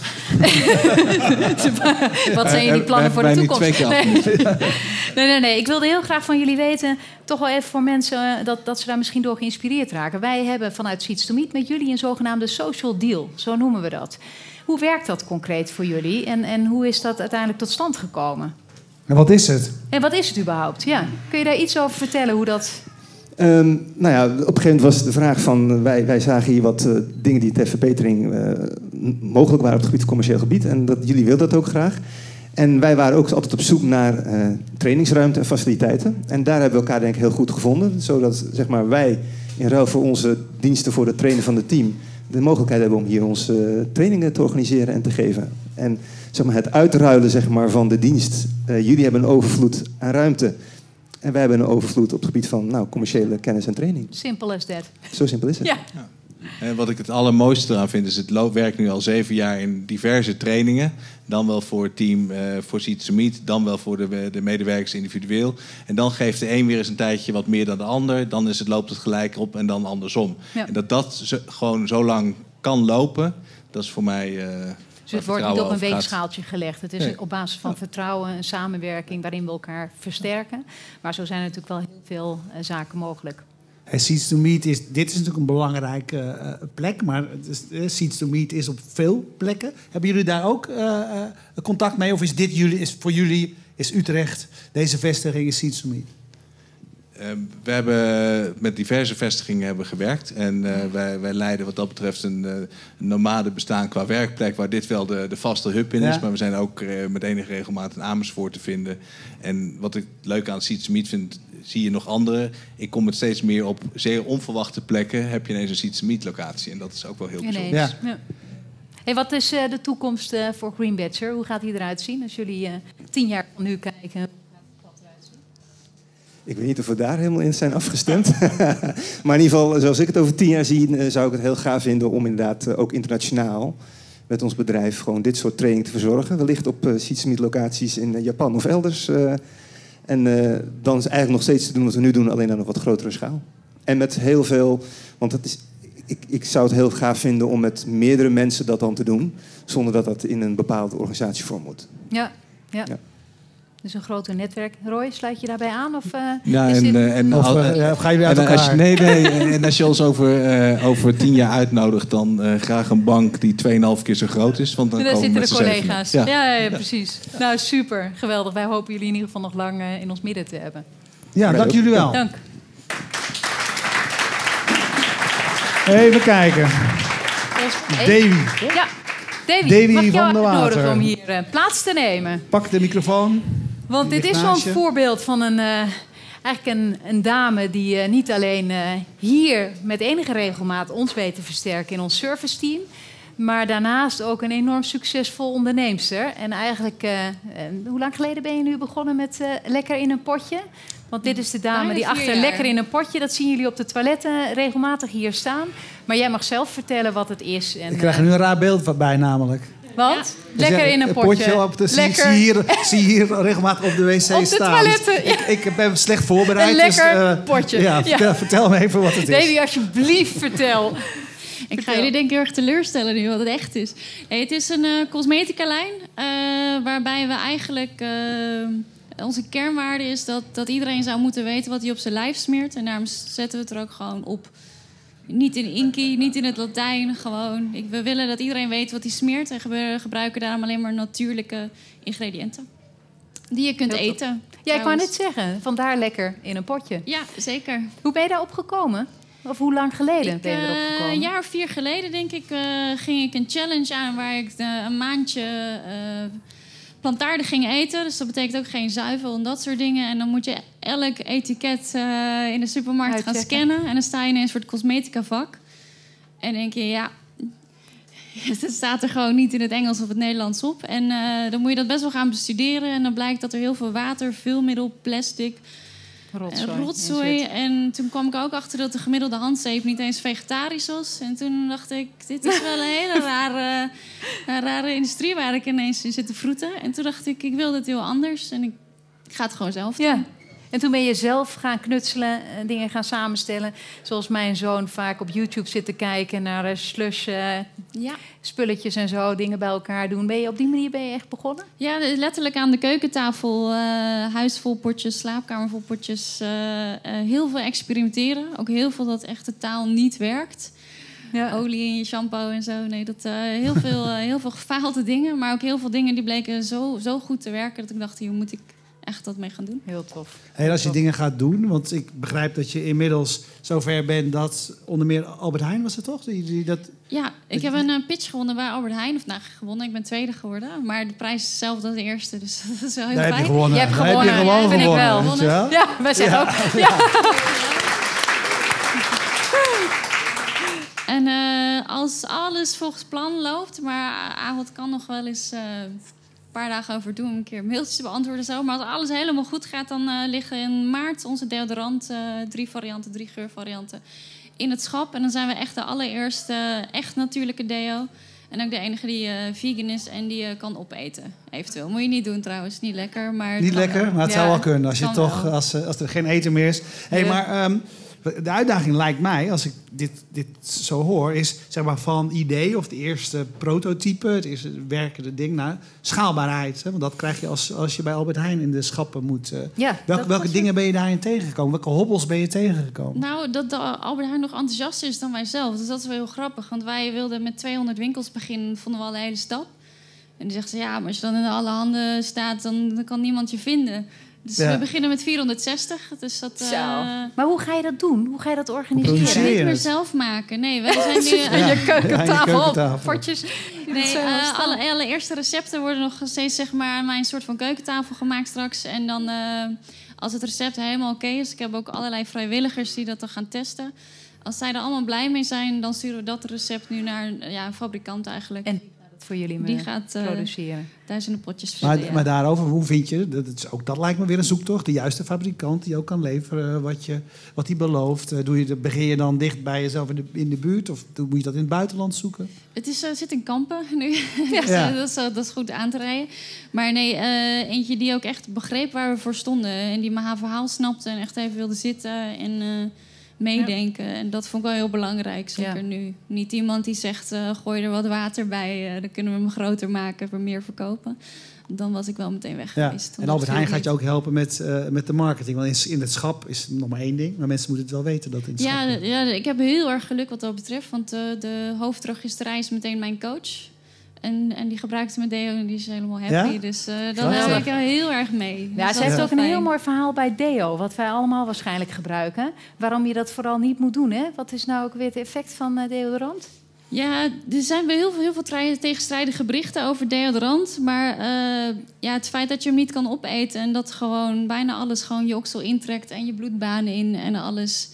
Wat zijn jullie plannen voor de toekomst? Nee. nee, nee, nee. Ik wilde heel graag van jullie weten, toch wel even voor mensen, dat, dat ze daar misschien door geïnspireerd raken. Wij hebben vanuit Seeds to Meet met jullie een zogenaamde social deal. Zo noemen we dat. Hoe werkt dat concreet voor jullie? En, en hoe is dat uiteindelijk tot stand gekomen? En wat is het? En wat is het überhaupt? Ja. Kun je daar iets over vertellen, hoe dat... Um, nou ja, op een gegeven moment was de vraag van... Wij, wij zagen hier wat uh, dingen die ter verbetering uh, mogelijk waren op het gebied van commercieel gebied. En dat, jullie wilden dat ook graag. En wij waren ook altijd op zoek naar uh, trainingsruimte en faciliteiten. En daar hebben we elkaar denk ik heel goed gevonden. Zodat zeg maar, wij in ruil voor onze diensten voor het trainen van het team... de mogelijkheid hebben om hier onze uh, trainingen te organiseren en te geven. En zeg maar, het uitruilen zeg maar, van de dienst. Uh, jullie hebben een overvloed aan ruimte... En wij hebben een overvloed op het gebied van nou, commerciële kennis en training. Simple as that. Zo simpel is het. Ja. Ja. En wat ik het allermooiste eraan vind, is het werkt nu al zeven jaar in diverse trainingen. Dan wel voor het team, uh, voor Seeds to Meet, dan wel voor de, de medewerkers individueel. En dan geeft de een weer eens een tijdje wat meer dan de ander. Dan is het, loopt het gelijk op en dan andersom. Ja. En dat dat zo, gewoon zo lang kan lopen, dat is voor mij... Uh, Dus het wordt niet op een weegschaaltje gelegd. Het is nee. op basis van vertrouwen en samenwerking waarin we elkaar versterken. Maar zo zijn er natuurlijk wel heel veel uh, zaken mogelijk. En Seeds to Meet is, dit is natuurlijk een belangrijke uh, plek, maar uh, Seeds to Meet is op veel plekken. Hebben jullie daar ook uh, uh, contact mee? Of is dit jullie, is voor jullie is Utrecht, deze vestiging is Seeds to Meet? Uh, we hebben met diverse vestigingen hebben gewerkt. En uh, wij, wij leiden wat dat betreft een, uh, een nomade bestaan qua werkplek, waar dit wel de, de vaste hub in is. Ja. Maar we zijn ook uh, met enige regelmaat in Amersfoort te vinden. En wat ik leuk aan Seeds to Meet vind, zie je nog andere. Ik kom het steeds meer op zeer onverwachte plekken. Heb je ineens een Seeds to Meet locatie. En dat is ook wel heel bijzonder. Ja. Ja. Hey, wat is uh, de toekomst uh, voor Green Badger? Hoe gaat die eruit zien als jullie uh, tien jaar van nu kijken? Ik weet niet of we daar helemaal in zijn afgestemd. Maar in ieder geval, zoals ik het over tien jaar zie, zou ik het heel gaaf vinden om inderdaad ook internationaal met ons bedrijf gewoon dit soort training te verzorgen. Wellicht op uh, Seeds to Meet locaties in uh, Japan of elders. Uh, en uh, dan is eigenlijk nog steeds te doen wat we nu doen, alleen aan een wat grotere schaal. En met heel veel, want het is, ik, ik zou het heel gaaf vinden om met meerdere mensen dat dan te doen, zonder dat dat in een bepaalde organisatievorm moet. Ja, ja. ja. Dus een groter netwerk. Roy, sluit je daarbij aan? Of, uh, ja, is en, dit... uh, en, of, al, uh, ja, ga je weer uit en, elkaar? Als je, nee, nee. En als je ons over, uh, over tien jaar uitnodigt, dan uh, graag een bank die tweeënhalf keer zo groot is. Want dan daar komen zitten de collega's. Ja. Ja, ja, ja, precies. Nou, super. Geweldig. Wij hopen jullie in ieder geval nog lang uh, in ons midden te hebben. Ja, dank jullie wel. Dank. Even kijken. Davy. Ja, Davy, Davy mag ik jou van der Water. uitnodigen om hier uh, plaats te nemen? Pak de microfoon. Want dit is zo'n voorbeeld van een, uh, eigenlijk een, een dame die uh, niet alleen uh, hier met enige regelmaat ons weet te versterken in ons serviceteam, maar daarnaast ook een enorm succesvol onderneemster. En eigenlijk, uh, uh, hoe lang geleden ben je nu begonnen met uh, Lekker in een Potje? Want dit is de dame Bijna die achter jaar. Lekker in een Potje, dat zien jullie op de toiletten regelmatig hier staan. Maar jij mag zelf vertellen wat het is. En, Ik krijg er nu een raar beeld bij namelijk. Want? Dus Lekker ja, in een een potje. op de, zie, Lekker. zie, hier, zie hier regelmatig op de wc staan. Op de toiletten, Dus ik, ik ben slecht voorbereid. Een lekker dus, uh, potje. Ja, Ja. vertel, vertel me even wat het is. Davy, alsjeblieft, vertel. Ik ga jullie denk ik heel erg teleurstellen nu wat het echt is. Nee, het is een uh, cosmetica-lijn uh, waarbij we eigenlijk... Uh, onze kernwaarde is dat, dat iedereen zou moeten weten wat hij op zijn lijf smeert. En daarom zetten we het er ook gewoon op. Niet in inky, niet in het Latijn. Gewoon. Ik, we willen dat iedereen weet wat hij smeert. En we gebruiken daarom alleen maar natuurlijke ingrediënten. Die je kunt Heel eten. Ja, ik wou net zeggen, vandaar Lekker in een Potje. Ja, zeker. Hoe ben je daarop gekomen? Of hoe lang geleden Ik, ben je erop uh, gekomen? een jaar of vier geleden, denk ik, uh, ging ik een challenge aan waar ik uh, een maandje uh, plantaardig ging eten. Dus dat betekent ook geen zuivel en dat soort dingen. En dan moet je elk etiket uh, in de supermarkt Uitchecken. gaan scannen. En dan sta je ineens voor het cosmetica vak. En denk je, ja, het staat er gewoon niet in het Engels of het Nederlands op. En uh, dan moet je dat best wel gaan bestuderen. En dan blijkt dat er heel veel water, vulmiddel, plastic... Rotzooi. En rotzooi. En toen kwam ik ook achter dat de gemiddelde handzeep niet eens vegetarisch was. En toen dacht ik, dit is wel een hele rare, een rare industrie waar ik ineens in zit te vroeten. En toen dacht ik, ik wil dit heel anders. En ik, ik ga het gewoon zelf doen. Ja. En toen ben je zelf gaan knutselen, uh, dingen gaan samenstellen. Zoals mijn zoon vaak op YouTube zit te kijken naar uh, slush, uh, Ja. spulletjes en zo, dingen bij elkaar doen. Ben je op die manier ben je echt begonnen? Ja, letterlijk aan de keukentafel. Uh, huis vol potjes, slaapkamer vol potjes. Uh, uh, heel veel experimenteren. Ook heel veel dat echt totaal niet werkt. Ja. Olie in je shampoo en zo. Nee, dat, uh, heel, veel, uh, heel veel gefaalde dingen. Maar ook heel veel dingen die bleken zo, zo goed te werken... dat ik dacht, hier moet ik echt wat mee gaan doen. Heel tof. En als je dingen gaat doen, want ik begrijp dat je inmiddels zover bent dat onder meer Albert Heijn was het toch? Die, die dat... Ja, ik heb een uh, pitch gewonnen bij Albert Heijn. Of nou, gewonnen, ik ben tweede geworden. Maar de prijs is hetzelfde als de eerste, dus dat is wel heel Daar heb fijn. je gewonnen. Je hebt Daar gewonnen, heb je gewoon ja, vind ik gewonnen. wel. weet je wel? Ja, wij zeggen Ja. ook. Ja. En uh, als alles volgens plan loopt, maar uh, wat kan nog wel eens uh, een paar dagen over doen, een keer mailtjes te beantwoorden zo. Maar als alles helemaal goed gaat, dan uh, liggen in maart onze deodorant, uh, drie varianten, drie geurvarianten, in het schap. En dan zijn we echt de allereerste echt natuurlijke deo. En ook de enige die uh, vegan is en die uh, kan opeten. Eventueel. Moet je niet doen trouwens. Niet lekker, maar... het Niet kan lekker, wel. maar het Ja, zou wel kunnen als, je kan toch, wel. als, als er geen eten meer is. Hey, Ja. maar um, de uitdaging lijkt mij, als ik dit, dit zo hoor, is zeg maar van idee of de eerste prototype, het eerste werkende ding, naar schaalbaarheid. Hè? Want dat krijg je als, als je bij Albert Heijn in de schappen moet. Uh, Ja, welke dat welke was dingen ben je daarin tegengekomen? Welke hobbels ben je tegengekomen? Nou, dat de Albert Heijn nog enthousiaster is dan wij zelf. Dus dat is wel heel grappig. Want wij wilden met tweehonderd winkels beginnen. Vonden we al een hele stap. En die zegt ze, ja, maar als je dan in alle handen staat, dan, dan kan niemand je vinden. Dus Ja. we beginnen met vierhonderdzestig. Dus dat, Zo. uh, Maar hoe ga je dat doen? Hoe ga je dat organiseren? Produceren. niet meer het. zelf maken. Nee, wij zijn nu... En uh, je keukentafel, Ja, je keukentafel. potjes. Nee, uh, alle, alle eerste recepten worden nog steeds zeg maar, aan mijn soort van keukentafel gemaakt straks. En dan, uh, als het recept helemaal oké okay is... Ik heb ook allerlei vrijwilligers die dat dan gaan testen. Als zij er allemaal blij mee zijn, dan sturen we dat recept nu naar ja, een fabrikant eigenlijk. En voor jullie die gaat uh, produceren. duizenden potjes vullen. Maar, Ja. maar daarover, hoe vind je, dat is ook, dat lijkt me weer een zoektocht, de juiste fabrikant die ook kan leveren wat hij wat die belooft. Uh, doe je, begin je dan dicht bij jezelf in de, in de buurt of moet je dat in het buitenland zoeken? Het is, uh, zit in Kampen nu, Ja. dus, uh, dat, is, uh, dat is goed aan te rijden. Maar nee, uh, eentje die ook echt begreep waar we voor stonden. En die mijn verhaal snapte en echt even wilde zitten en... Uh, meedenken. Ja. En dat vond ik wel heel belangrijk, zeker ja. nu. Niet iemand die zegt, uh, gooi er wat water bij... Uh, dan kunnen we hem groter maken, voor meer verkopen. Dan was ik wel meteen weg ja. geweest. En Albert Heijn gaat je ook helpen met, uh, met de marketing. Want in het schap is nog maar één ding. Maar mensen moeten het wel weten dat in het ja, schap is. Ja, ik heb heel erg geluk wat dat betreft. Want uh, de hoofddrogisterij is meteen mijn coach... En, en die gebruikte mijn deo en die is helemaal happy. Ja? Dus uh, dan help ik er heel erg mee. Ja, dus ze heeft ook ook een heel mooi verhaal bij deo. Wat wij allemaal waarschijnlijk gebruiken. Waarom je dat vooral niet moet doen. Hè? Wat is nou ook weer het effect van uh, deodorant? Ja, er zijn wel heel veel, heel veel tegenstrijdige berichten over deodorant. Maar uh, ja, het feit dat je hem niet kan opeten... en dat gewoon bijna alles gewoon je oksel intrekt... en je bloedbanen in en alles...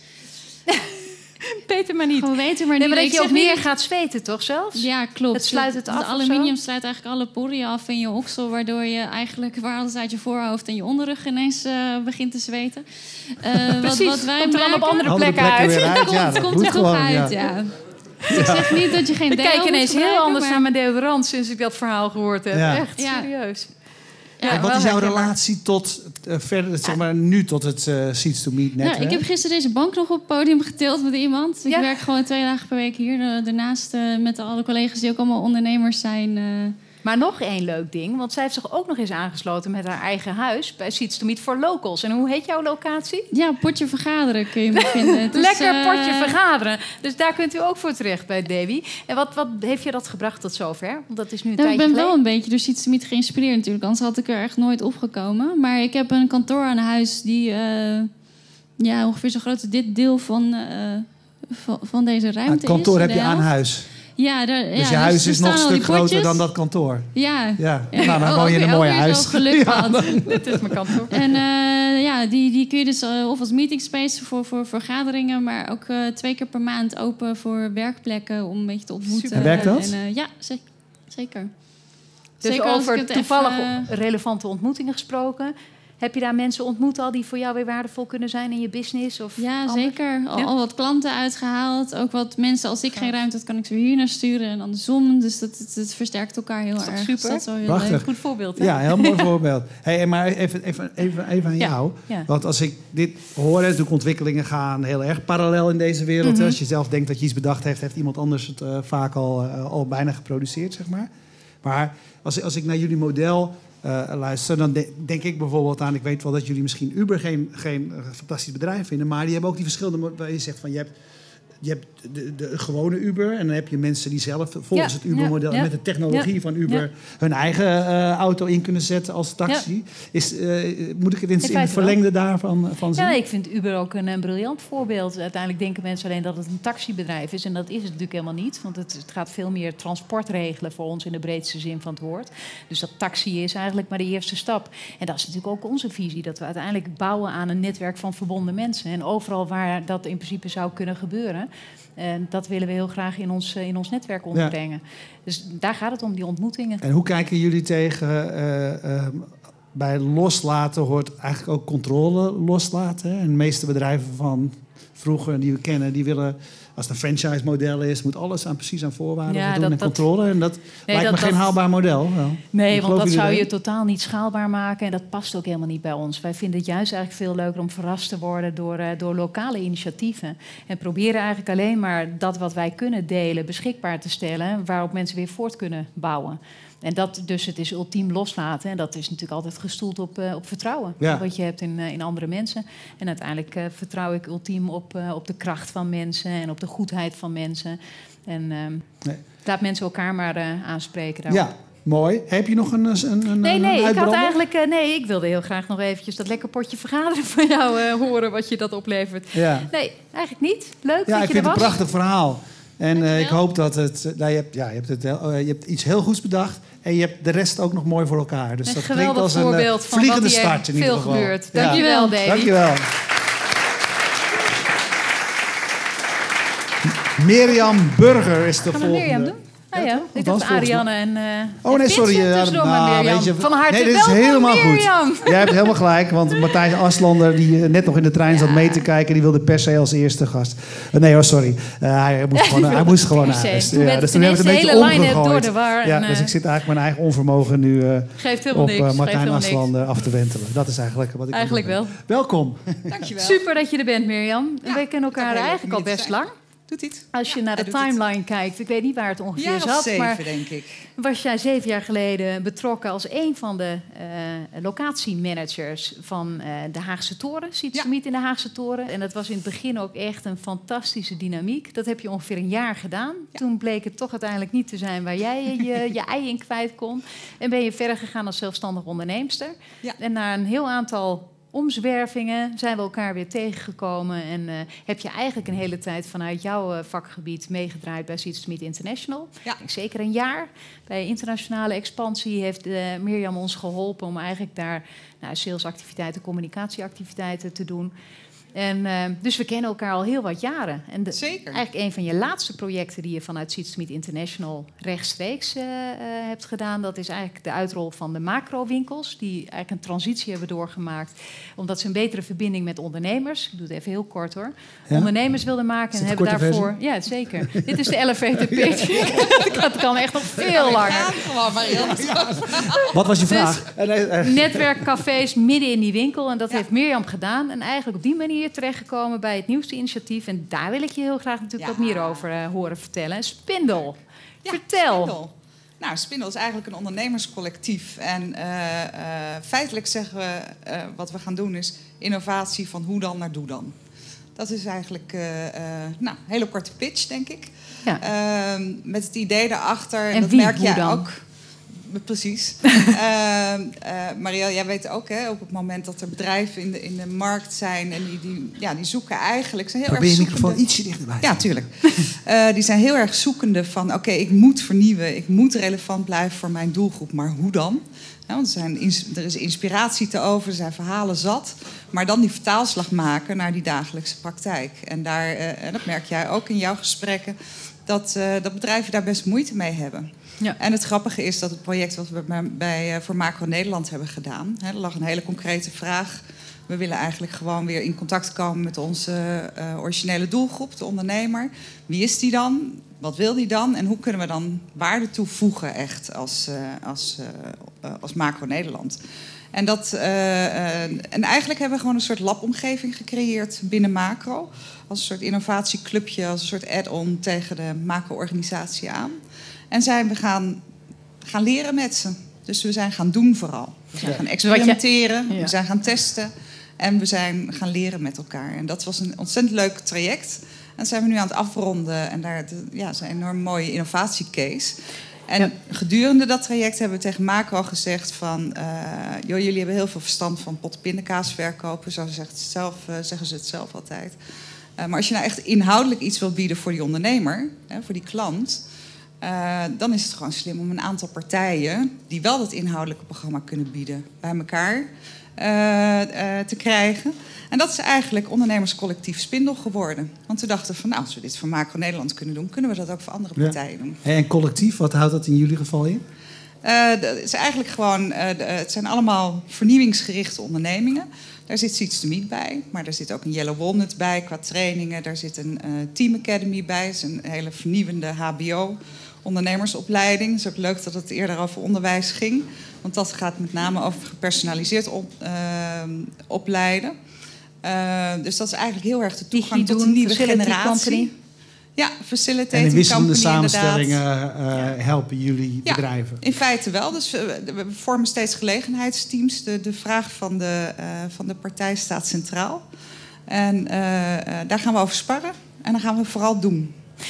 Beter maar niet. Gewoon weten maar niet. Nee, maar dat je ook meer niet... gaat zweten, toch zelfs? Ja, klopt. Het sluit het af. Het aluminium sluit eigenlijk alle poriën af in je oksel... waardoor je eigenlijk waar alles uit je voorhoofd en je onderrug ineens uh, begint te zweten. Uh, Precies, wat, wat wij komt er dan op andere Andere plekken uit. weer uit. Ja, het dat komt moet er toch gewoon, uit, ja. ja. Dus ik zeg niet dat je geen Ik deo kijk moet ineens heel gebruiken, anders maar... naar mijn deodorant... sinds ik dat verhaal gehoord heb. Ja. Echt, Ja. serieus. Ja, Ja, wat wel is jouw herkenbaar. relatie tot uh, verder, zeg maar, nu tot het uh, Seeds to Meet netwerk? Nou, ik heb gisteren deze bank nog op het podium getild met iemand. Ik Ja. werk gewoon twee dagen per week hier. Daarnaast uh, met alle collega's die ook allemaal ondernemers zijn. Uh, Maar nog één leuk ding, want zij heeft zich ook nog eens aangesloten met haar eigen huis bij Seeds to Meet for Locals. En hoe heet jouw locatie? ja, potje vergaderen kun je me vinden. Het is, Lekker uh, potje vergaderen. Dus daar kunt u ook voor terecht bij Debbie. En wat, wat heeft je dat gebracht tot zover? Want dat is nu een Nou, ik tijdje ben wel geleden. een beetje door Seeds to Meet geïnspireerd natuurlijk. Anders had ik er echt nooit opgekomen. Maar ik heb een kantoor aan huis die uh, ja, ongeveer zo groot als dit deel van, uh, van, van deze ruimte het kantoor is. heb de je aan helft. huis. Ja, daar, Dus ja, je huis er is nog een staan al stuk die groter potjes. dan dat kantoor. Ja. Ja, Ja, nou, dan ook woon je in weer- een ook mooi weer huis. zo geluk gehad. Dit is mijn kantoor. En uh, ja, die, die kun je dus uh, of als meeting space voor, voor vergaderingen... maar ook uh, twee keer per maand open voor werkplekken om een beetje te ontmoeten. Super. En werkt dat? En, uh, ja, ze- zeker. Dus Zeker als ik over het toevallig even- relevante ontmoetingen gesproken. Heb je daar mensen ontmoet al die voor jou weer waardevol kunnen zijn in je business? Of Ja, anders? zeker. Al, Ja? al wat klanten uitgehaald. Ook wat mensen, als ik geen ruimte had, kan ik ze weer hier naar sturen. En andersom. Dus dat, het, het versterkt elkaar heel is toch erg. super? Dus dat is wel heel Prachtig. leuk. Goed voorbeeld, hè? Ja, heel mooi voorbeeld. Hey, maar even, even, even, even aan Ja, jou. ja. Want als ik dit hoor, natuurlijk ontwikkelingen gaan heel erg parallel in deze wereld. Mhm. Als je zelf denkt dat je iets bedacht heeft, heeft iemand anders het uh, vaak al, uh, al bijna geproduceerd, zeg maar. Maar als, als ik naar jullie model uh, luister, dan de, denk ik bijvoorbeeld aan... Ik weet wel dat jullie misschien Uber geen, geen uh, fantastisch bedrijf vinden, maar die hebben ook die verschillende... Waar je zegt van, je hebt... Je hebt de, de gewone Uber en dan heb je mensen die zelf volgens Ja, het Uber-model... ja, ja. met de technologie Ja, van Uber ja. hun eigen uh, auto in kunnen zetten als taxi. Is, uh, moet ik het in, in het feite verlengde daarvan van zien? Ja, ik vind Uber ook een, een briljant voorbeeld. Uiteindelijk denken mensen alleen dat het een taxibedrijf is. En dat is het natuurlijk helemaal niet. Want het, het gaat veel meer transport regelen voor ons in de breedste zin van het woord. Dus dat taxi is eigenlijk maar de eerste stap. En dat is natuurlijk ook onze visie. Dat we uiteindelijk bouwen aan een netwerk van verbonden mensen. En overal waar dat in principe zou kunnen gebeuren... En dat willen we heel graag in ons, in ons netwerk onderbrengen. Ja. Dus daar gaat het om, die ontmoetingen. En hoe kijken jullie tegen... Uh, uh, bij loslaten hoort eigenlijk ook controle loslaten. Hè? En de meeste bedrijven van vroeger die we kennen... die willen, als het een franchise-model is... moet alles aan, precies aan voorwaarden Ja, voldoen dat- en dat- controle. En dat Nee, lijkt dat- me geen dat- haalbaar model. Wel. Nee, want Geloven dat zou jullie je erin? totaal niet schaalbaar maken. En dat past ook helemaal niet bij ons. Wij vinden het juist eigenlijk veel leuker om verrast te worden door, uh, door lokale initiatieven. En proberen eigenlijk alleen maar dat wat wij kunnen delen beschikbaar te stellen, waarop mensen weer voort kunnen bouwen. En dat, dus het is ultiem loslaten. En dat is natuurlijk altijd gestoeld op, uh, op vertrouwen. Ja. Wat je hebt in, uh, in andere mensen. En uiteindelijk uh, vertrouw ik ultiem op, uh, op de kracht van mensen en op de goedheid van mensen. En uh, Nee. laat mensen elkaar maar uh, aanspreken daarop. Ja, Mooi. Heb je nog een, een, een Nee, nee, een ik had uitbrander? eigenlijk... Uh, nee, ik wilde heel graag nog eventjes dat lekker potje vergaderen van jou uh, horen wat je dat oplevert. Ja. Nee, eigenlijk niet. Leuk Ja, dat ik je vind er het was. een prachtig verhaal. En uh, ik Dankjewel. hoop dat het... Uh, nou, je, hebt, ja, je, hebt het heel, uh, je hebt iets heel goeds bedacht. En je hebt de rest ook nog mooi voor elkaar. Dus Een dat geweldig klinkt als een voorbeeld uh, van vliegende wat hier start in ieder veel geval. gebeurt. Ja. Dankjewel, Davy. Dankjewel. Mirjam Burger is de Gaan we volgende. Mirjam doen? Ah ja, toch? ik Althans, dacht Ariane en uh, Oh nee, sorry. Vincent, ja, tussendoor nou, met Mirjam. weet je, Van harte nee, dit is welkom, helemaal Mirjam. goed. Jij hebt helemaal gelijk, want Matthijs Aslander, die uh, net nog in de trein zat mee te kijken, die wilde per se als eerste gast. Uh, nee hoor, sorry. Uh, hij moest gewoon, hij moest gewoon naar huis. Toen werd dus het toen hebben we ineens het de een hele beetje line door omgegooid. de war. Ja, en, dus uh, ik zit eigenlijk mijn eigen onvermogen nu uh, geeft helemaal op niks. uh, geeft Martijn helemaal niks. Aslander af te wentelen. Dat is eigenlijk wat ik Eigenlijk wil wel. doen. Welkom. Dankjewel. Super dat je er bent, Mirjam. Ja, Wij kennen ik heb elkaar heel leuk eigenlijk al om hier te best zijn. lang. Doet iets? Als je Ja, naar de hij doet het. timeline kijkt, ik weet niet waar het ongeveer Jaar of zat, zeven, maar denk ik. was jij zeven jaar geleden betrokken als een van de uh, locatiemanagers van uh, de Haagse Toren, Sietsemiet in de Haagse Toren. En dat was in het begin ook echt een fantastische dynamiek. Dat heb je ongeveer een jaar gedaan. Ja. Toen bleek het toch uiteindelijk niet te zijn waar jij je, je, je ei in kwijt kon. En ben je verder gegaan als zelfstandig onderneemster. Ja. En na een heel aantal omzwervingen zijn we elkaar weer tegengekomen. En uh, heb je eigenlijk een hele tijd vanuit jouw uh, vakgebied meegedraaid bij Sietsemiet International. Ja. Ik denk zeker een jaar. Bij internationale expansie heeft uh, Mirjam ons geholpen om eigenlijk daar nou, salesactiviteiten, communicatieactiviteiten te doen. En, uh, dus we kennen elkaar al heel wat jaren. En de, Zeker. Eigenlijk een van je laatste projecten die je vanuit Sietsemiet International rechtstreeks uh, uh, hebt gedaan, dat is eigenlijk de uitrol van de macrowinkels, die eigenlijk een transitie hebben doorgemaakt, omdat ze een betere verbinding met ondernemers, ik doe het even heel kort hoor, Ja? ondernemers wilden maken en hebben daarvoor... Ja, zeker. Dit is de elevator pitch. Dat kan echt nog veel langer. Gewoon, Marianne. Wat was je vraag? Dus, netwerkcafés midden in die winkel. En dat Ja. heeft Mirjam gedaan. En eigenlijk op die manier terechtgekomen bij het nieuwste initiatief. En daar wil ik je heel graag natuurlijk Ja. wat meer over uh, horen vertellen. Spindel. Ja, Vertel. Spindel. Nou, Spindel is eigenlijk een ondernemerscollectief. En uh, uh, feitelijk zeggen we, uh, wat we gaan doen is innovatie van hoe dan naar doe dan. Dat is eigenlijk uh, uh, nou, een hele korte pitch, denk ik. Ja. Uh, met het idee daarachter, En dat wie, merk hoe jij dan? ook. Precies. uh, uh, Marielle, jij weet ook, hè, op het moment dat er bedrijven in de, in de markt zijn en die, die, ja, die zoeken eigenlijk, zijn heel Probeer je erg microfoon zoekende. ietsje dichterbij. Ja, tuurlijk. uh, die zijn heel erg zoekende van, oké, okay, ik moet vernieuwen, ik moet relevant blijven voor mijn doelgroep, maar hoe dan? Ja, want er, zijn, er is inspiratie te over, er zijn verhalen zat, maar dan die vertaalslag maken naar die dagelijkse praktijk. En, daar, uh, en dat merk jij ook in jouw gesprekken, dat, uh, dat bedrijven daar best moeite mee hebben. Ja. En het grappige is dat het project wat we bij, bij, voor Macro Nederland hebben gedaan, hè, er lag een hele concrete vraag. We willen eigenlijk gewoon weer in contact komen met onze uh, originele doelgroep, de ondernemer. Wie is die dan? Wat wil die dan? En hoe kunnen we dan waarde toevoegen echt als, uh, als, uh, uh, als Macro Nederland? En, dat, uh, uh, en eigenlijk hebben we gewoon een soort labomgeving gecreëerd binnen Macro. Als een soort innovatieclubje, als een soort add-on tegen de macro-organisatie aan. En zijn we gaan, gaan leren met ze. Dus we zijn gaan doen vooral. We zijn Ja. gaan experimenteren, Dus je, ja. we zijn gaan testen en we zijn gaan leren met elkaar. En dat was een ontzettend leuk traject. En dat zijn we nu aan het afronden. En daar ja, is een enorm mooie innovatiecase. En Ja. gedurende dat traject hebben we tegen Macro gezegd van... Uh, joh, jullie hebben heel veel verstand van pot pindakaas verkopen. Zo zegt het zelf, uh, zeggen ze het zelf altijd. Uh, maar als je nou echt inhoudelijk iets wil bieden voor die ondernemer, hè, voor die klant... Uh, dan is het gewoon slim om een aantal partijen die wel dat inhoudelijke programma kunnen bieden, bij elkaar uh, uh, te krijgen. En dat is eigenlijk ondernemerscollectief Spindel geworden. Want we dachten van, nou, als we dit voor Macro Nederland kunnen doen, kunnen we dat ook voor andere partijen doen. En collectief, wat houdt dat in jullie geval in? Uh, dat is eigenlijk gewoon, uh, de, het zijn allemaal vernieuwingsgerichte ondernemingen. Daar zit Sietsemiet bij, maar daar zit ook een Yellow Walnut bij qua trainingen. Daar zit een uh, Team Academy bij, dat is een hele vernieuwende H B O-ondernemersopleiding. Het is ook leuk dat het eerder over onderwijs ging, want dat gaat met name over gepersonaliseerd op, uh, opleiden. Uh, dus dat is eigenlijk heel erg de toegang tot de nieuwe generatie. Company. Ja, facilitating en de wisselende company, samenstellingen uh, ja. helpen jullie ja, bedrijven? In feite wel. Dus we, we vormen steeds gelegenheidsteams. De, de vraag van de, uh, van de partij staat centraal. En uh, uh, daar gaan we over sparren. En dan gaan we vooral doen.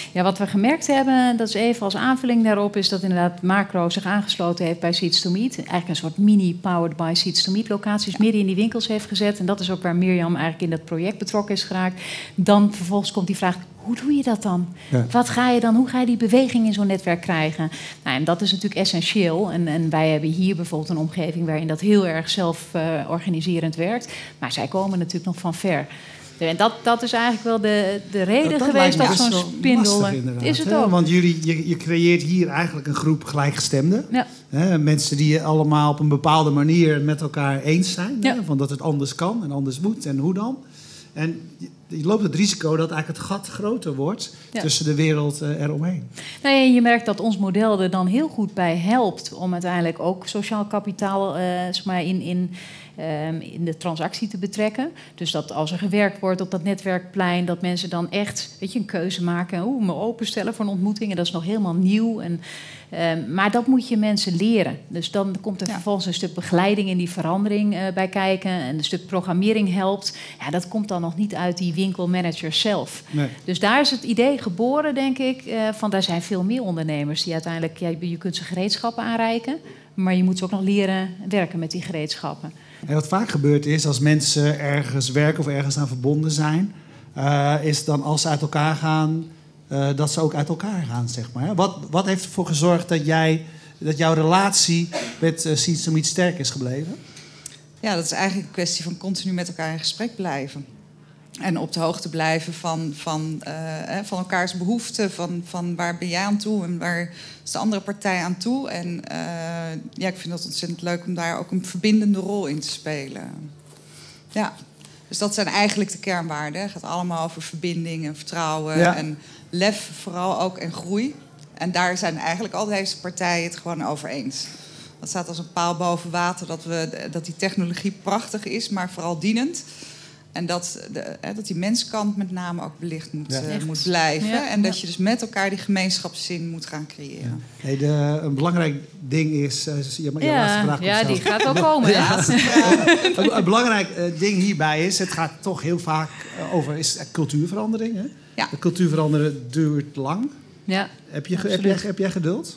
Ja, wat we gemerkt hebben, dat is even als aanvulling daarop, is dat inderdaad Macro zich aangesloten heeft bij Seeds to Meet. Eigenlijk een soort mini Powered by Seeds to Meet locaties midden in die winkels heeft gezet. En dat is ook waar Mirjam eigenlijk in dat project betrokken is geraakt. Dan vervolgens komt die vraag, hoe doe je dat dan? Ja. Wat ga je dan? Hoe ga je die beweging in zo'n netwerk krijgen? Nou, en dat is natuurlijk essentieel. En, en wij hebben hier bijvoorbeeld een omgeving waarin dat heel erg zelf uh, organiserend werkt. Maar zij komen natuurlijk nog van ver. En dat, dat is eigenlijk wel de, de reden dat geweest dat zo'n spindel... Is het ook. Want jullie, je, je creëert hier eigenlijk een groep gelijkgestemden. Ja. Hè, mensen die allemaal op een bepaalde manier met elkaar eens zijn. Ja. Hè, van dat het anders kan en anders moet en hoe dan. En je loopt het risico dat eigenlijk het gat groter wordt ja. tussen de wereld uh, eromheen. Nou ja, je merkt dat ons model er dan heel goed bij helpt om uiteindelijk ook sociaal kapitaal uh, zeg maar in, in, um, in de transactie te betrekken. Dus dat als er gewerkt wordt op dat netwerkplein, dat mensen dan echt weet je, een keuze maken. Oeh, me openstellen voor een ontmoeting. En dat is nog helemaal nieuw. En, um, maar dat moet je mensen leren. Dus dan komt er ja. vervolgens een stuk begeleiding in die verandering uh, bij kijken. En een stuk programmering helpt. Ja, dat komt dan nog niet uit die winkelmanager zelf. Nee. Dus daar is het idee geboren, denk ik, uh, van daar zijn veel meer ondernemers die uiteindelijk, ja, je kunt ze gereedschappen aanreiken, maar je moet ze ook nog leren werken met die gereedschappen. En wat vaak gebeurt is, als mensen ergens werken of ergens aan verbonden zijn, uh, is dan als ze uit elkaar gaan, uh, dat ze ook uit elkaar gaan, zeg maar. Wat, wat heeft ervoor gezorgd dat, jij, dat jouw relatie met uh, Seeds to Meet sterk is gebleven? Ja, dat is eigenlijk een kwestie van continu met elkaar in gesprek blijven. En op de hoogte blijven van, van, uh, van elkaars behoeften. Van, van waar ben jij aan toe en waar is de andere partij aan toe. En uh, ja, ik vind het ontzettend leuk om daar ook een verbindende rol in te spelen. Ja, dus dat zijn eigenlijk de kernwaarden. Het gaat allemaal over verbinding en vertrouwen ja. en lef vooral ook en groei. En daar zijn eigenlijk al deze partijen het gewoon over eens. Dat staat als een paal boven water dat, we, dat die technologie prachtig is, maar vooral dienend. En dat, de, dat die menskant met name ook belicht moet, ja. uh, moet blijven. Ja. En dat je dus met elkaar die gemeenschapszin moet gaan creëren. Ja. Hey, de, een belangrijk ding is... Uh, je, je ja, laatste vraag ja die gaat ook komen. Ja. Ja. Een, een belangrijk uh, ding hierbij is... Het gaat toch heel vaak uh, over is cultuurverandering. Hè? Ja. De cultuurveranderen duurt lang. Ja, heb, je, heb, jij, heb jij geduld?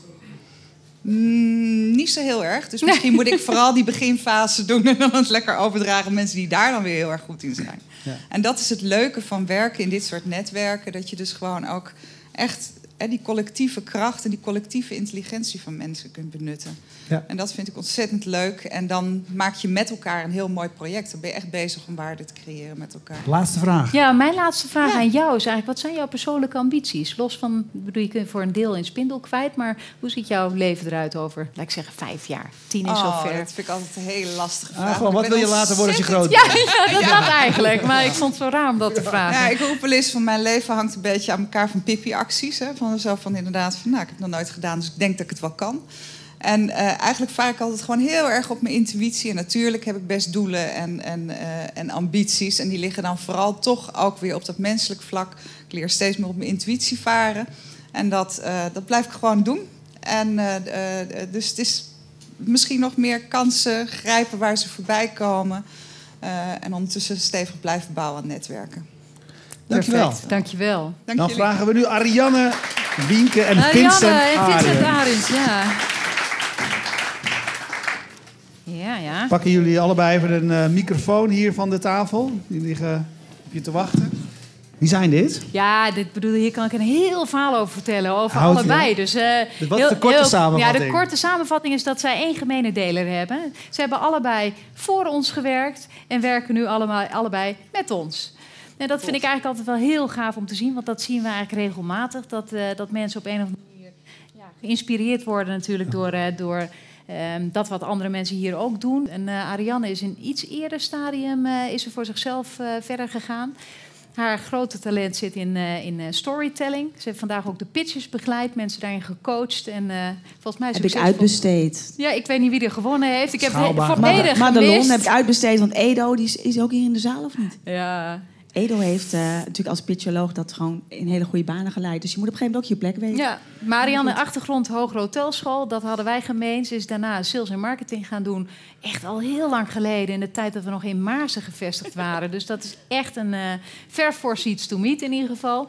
Mm, niet zo heel erg. Dus misschien nee. moet ik vooral die beginfase doen en dan het lekker overdragen aan mensen die daar dan weer heel erg goed in zijn. Ja. En dat is het leuke van werken in dit soort netwerken. Dat je dus gewoon ook echt hè, die collectieve kracht en die collectieve intelligentie van mensen kunt benutten. Ja. En dat vind ik ontzettend leuk. En dan maak je met elkaar een heel mooi project. Dan ben je echt bezig om waarde te creëren met elkaar. Laatste vraag. Ja, mijn laatste vraag ja. aan jou is eigenlijk... wat zijn jouw persoonlijke ambities? Los van, bedoel, je kunt voor een deel in Spindel kwijt... maar hoe ziet jouw leven eruit over, laat ik zeggen, vijf jaar? Tien is oh, zover. Dat vind ik altijd een hele lastige vraag. Ah, gewoon, wat wil je later worden als je groot bent? Ja, ja, dat ja. dat eigenlijk. Maar ik vond het zo raar om dat te vragen. Ja, ik roep wel eens van mijn leven hangt een beetje aan elkaar van Pippi-acties. Hè? Van zo van inderdaad, van, nou, ik heb het nog nooit gedaan... dus ik denk dat ik het wel kan. En uh, eigenlijk vaar ik altijd gewoon heel erg op mijn intuïtie. En natuurlijk heb ik best doelen en, en, uh, en ambities. En die liggen dan vooral toch ook weer op dat menselijk vlak. Ik leer steeds meer op mijn intuïtie varen. En dat, uh, dat blijf ik gewoon doen. En uh, uh, dus het is misschien nog meer kansen grijpen waar ze voorbij komen. Uh, en ondertussen stevig blijven bouwen aan netwerken. Dankjewel. Perfect, dankjewel. Dank Dan jullie. Vragen we nu Arianne, Wienke en Arianne Vincent en Vincent Arends, ja. Ja, ja. Pakken jullie allebei even een uh, microfoon hier van de tafel? Die liggen op je te wachten. Wie zijn dit? Ja, dit bedoel, hier kan ik een heel verhaal over vertellen. Over Houd allebei. Je? Dus, uh, Wat is de korte heel, samenvatting? Ja, de korte samenvatting is dat zij één gemene deler hebben. Ze hebben allebei voor ons gewerkt en werken nu allemaal, allebei met ons. En dat vind ik eigenlijk altijd wel heel gaaf om te zien. Want dat zien we eigenlijk regelmatig. Dat, uh, dat mensen op een of andere manier ja, geïnspireerd worden natuurlijk door... Uh, door Um, dat wat andere mensen hier ook doen. En uh, Arianne is in een iets eerder stadium uh, is er voor zichzelf uh, verder gegaan. Haar grote talent zit in, uh, in uh, storytelling. Ze heeft vandaag ook de pitches begeleid, mensen daarin gecoacht. En uh, volgens mij heb ik uitbesteed. Ja, ik weet niet wie er gewonnen heeft. Ik heb Schaalbaar. volledig Madelon heb ik uitbesteed, want Edo die is, is ook hier in de zaal of niet? Ja. Edo heeft uh, natuurlijk als pitcholoog dat gewoon in hele goede banen geleid. Dus je moet op een gegeven moment ook je plek weten. Ja, Marianne, achtergrond Hogere Hotelschool. Dat hadden wij gemeen. Ze is daarna sales en marketing gaan doen. Echt al heel lang geleden. In de tijd dat we nog in Maarsen gevestigd waren. Dus dat is echt een uh, ver voor Seeds to Meet in ieder geval.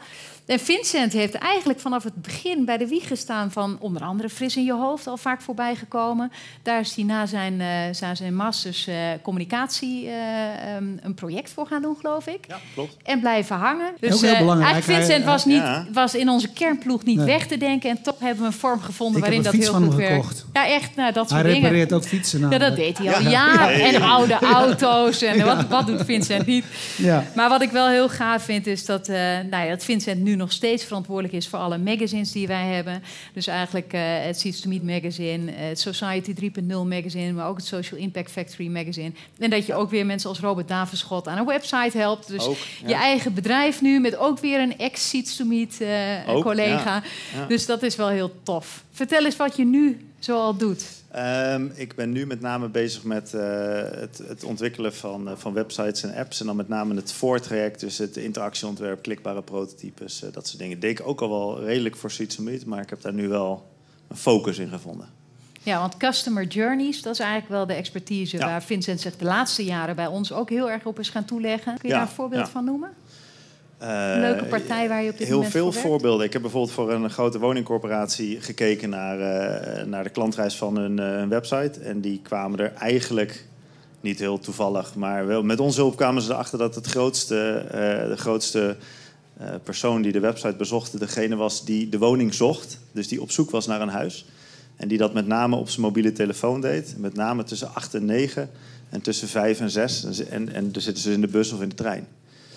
En Vincent heeft eigenlijk vanaf het begin bij de wieg gestaan van onder andere Fris in je hoofd al vaak voorbij gekomen. Daar is hij na zijn, uh, zijn, zijn masters uh, communicatie uh, um, een project voor gaan doen, geloof ik. Ja, klopt. En blijven hangen. Dus ook heel uh, belangrijk. eigenlijk Vincent was, niet, Ja. was in onze kernploeg niet Nee. weg te denken. En toch hebben we een vorm gevonden Ik waarin heb dat een fiets heel van goed hem werkt. gekocht. Ja, echt. Nou, dat Hij soort dingen. repareert ook fietsen. Nou, Ja, dat deed hij al Ja. jaren. Ja. En oude auto's. En wat, wat doet Vincent niet? Ja. Maar wat ik wel heel gaaf vind, is dat, uh, nou ja, dat Vincent nu nog steeds verantwoordelijk is voor alle magazines die wij hebben. Dus eigenlijk uh, het Seeds to Meet magazine, uh, het Society drie punt nul magazine, maar ook het Social Impact Factory magazine. En dat je ook weer mensen als Robert Davenschot aan een website helpt. Dus Ook, ja. je eigen bedrijf nu met ook weer een ex-Seeds to Meet uh, Ook, collega. ja. Ja. Dus dat is wel heel tof. Vertel eens wat je nu zoal doet. Um, ik ben nu met name bezig met uh, het, het ontwikkelen van, uh, van websites en apps. En dan met name het voortraject, dus het interactieontwerp, klikbare prototypes, uh, dat soort dingen. Deed ik ook al wel redelijk voor Seeds to Meet, maar ik heb daar nu wel een focus in gevonden. Ja, want customer journeys, dat is eigenlijk wel de expertise Ja. waar Vincent zich de laatste jaren bij ons ook heel erg op is gaan toeleggen. Kun je Ja, daar een voorbeeld ja. van noemen? Uh, Een leuke partij waar je op dit Heel moment veel voor werkt? voorbeelden. Ik heb bijvoorbeeld voor een grote woningcorporatie gekeken naar, uh, naar de klantreis van hun, uh, hun website. En die kwamen er eigenlijk, niet heel toevallig, maar wel met onze hulp kwamen ze erachter dat het grootste, uh, de grootste uh, persoon die de website bezocht, degene was die de woning zocht. Dus die op zoek was naar een huis. En die dat met name op zijn mobiele telefoon deed. Met name tussen acht en negen en tussen vijf en zes. En, en dan zitten ze in de bus of in de trein.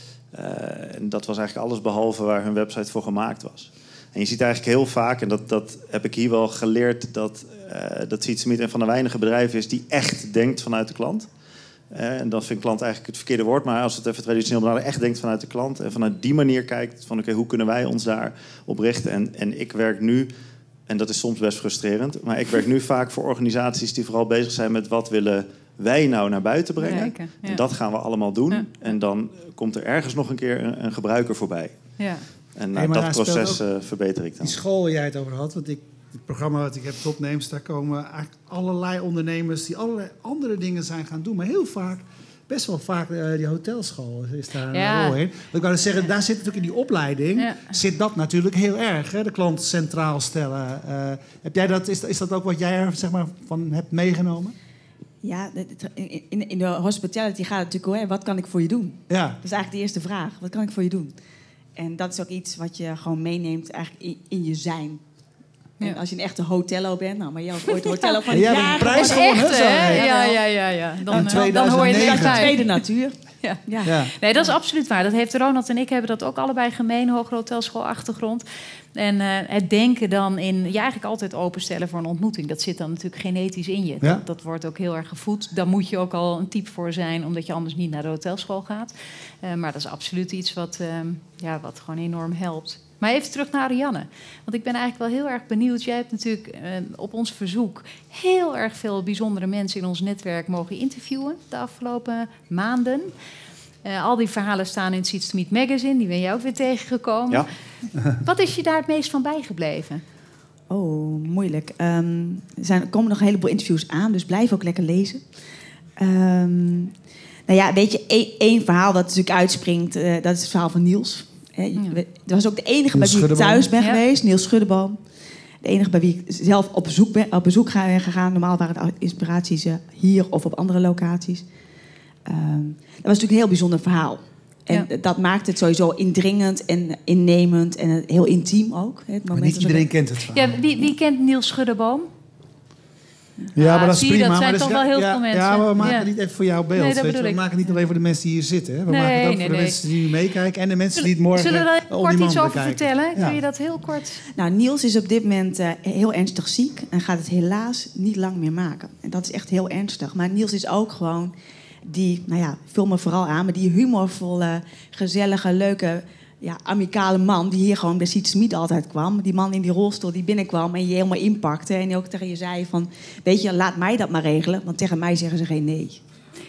Uh, en dat was eigenlijk alles behalve waar hun website voor gemaakt was. En je ziet eigenlijk heel vaak, en dat, dat heb ik hier wel geleerd, dat, uh, dat Seeds to Meet een van de weinige bedrijven is die echt denkt vanuit de klant. Uh, en dat vind ik klant eigenlijk het verkeerde woord, maar als het even traditioneel benaderen, echt denkt vanuit de klant. En vanuit die manier kijkt van oké, okay, hoe kunnen wij ons daar op richten? En, en ik werk nu, en dat is soms best frustrerend, maar ik werk nu vaak voor organisaties die vooral bezig zijn met wat willen wij nou naar buiten brengen. Bereiken, ja. En dat gaan we allemaal doen. Ja. En dan komt er ergens nog een keer een, een gebruiker voorbij. Ja. En Hey, uh, maar dat daar proces speelt ook uh, verbeter ik dan. Die school waar jij het over had, want ik, het programma wat ik heb, Topnames, daar komen eigenlijk allerlei ondernemers die allerlei andere dingen zijn gaan doen. Maar heel vaak, best wel vaak, uh, die hotelschool is daar Ja. een rol in. Ik wou dus zeggen, daar zit natuurlijk in die opleiding, Ja. zit dat natuurlijk heel erg. Hè? De klant centraal stellen. Uh, heb jij dat, is, is dat ook wat jij er zeg maar, van hebt meegenomen? Ja, in, in de hospitality gaat het natuurlijk om, wat kan ik voor je doen? Ja. Dat is eigenlijk de eerste vraag. Wat kan ik voor je doen? En dat is ook iets wat je gewoon meeneemt eigenlijk in, in je zijn. En Ja. als je een echte hotello bent, nou, maar jij was ooit een hotello van En jij het hebt een jaar. prijs Dat is gewonnen, echt, hè, hè? zo. Ja, ja, ja, ja. Dan, In dan hoor je tweeduizend negen. het Ja, uit. tweede natuur. Ja. Ja. Ja. Nee, dat is absoluut waar. Dat heeft Ronald en ik hebben dat ook allebei gemeen, hogere hotelschoolachtergrond. En uh, het denken dan in je eigenlijk altijd openstellen voor een ontmoeting, dat zit dan natuurlijk genetisch in je. Ja. Dat, dat wordt ook heel erg gevoed. Daar moet je ook al een type voor zijn, omdat je anders niet naar de hotelschool gaat. Uh, maar dat is absoluut iets wat, uh, ja, wat gewoon enorm helpt. Maar even terug naar Arianne. Want ik ben eigenlijk wel heel erg benieuwd. Jij hebt natuurlijk uh, op ons verzoek heel erg veel bijzondere mensen in ons netwerk mogen interviewen de afgelopen maanden. Uh, al die verhalen staan in het Seeds to Meet magazine. Die ben jij ook weer tegengekomen. Ja. Wat is je daar het meest van bijgebleven? Oh, moeilijk. Um, er, zijn, er komen nog een heleboel interviews aan, dus blijf ook lekker lezen. Um, nou ja, weet je, één, één verhaal dat natuurlijk uitspringt, uh, dat is het verhaal van Niels. He, Ja. Dat was ook de enige Niels bij wie ik Schuddeboom. thuis ben Ja. geweest, Niels Schuddeboom. De enige bij wie ik zelf op bezoek ben, op bezoek ga- ben gegaan. Normaal waren de inspiraties uh, hier of op andere locaties. Um, dat was natuurlijk een heel bijzonder verhaal. En Ja. dat maakt het sowieso indringend en innemend en heel intiem ook. Hè, het Maar moment niet dat iedereen we- kent het verhaal. Ja, wie, wie kent Niels Schuddeboom? Ja, Ah, maar dat is zie je, prima. dat zijn maar toch is- wel heel ja, veel mensen. Ja, maar we maken Ja. het niet even voor jouw beeld. Nee, dat weet je. bedoel We ik. maken het niet alleen voor de mensen die hier zitten. Hè. We Nee, maken het ook nee, voor de nee. mensen die nu meekijken. En de mensen die het morgen Zullen we daar on kort demand iets over bekijken. vertellen? Ja. Kun je dat heel kort? Nou, Niels is op dit moment uh, heel ernstig ziek en gaat het helaas niet lang meer maken. En dat is echt heel ernstig. Maar Niels is ook gewoon die, nou ja, vul me vooral aan, maar die humorvolle, gezellige, leuke, ja, amicale man die hier gewoon bij Seeds to Meet altijd kwam. Die man in die rolstoel die binnenkwam en je helemaal inpakte en die ook tegen je zei van, weet je, laat mij dat maar regelen, want tegen mij zeggen ze geen nee.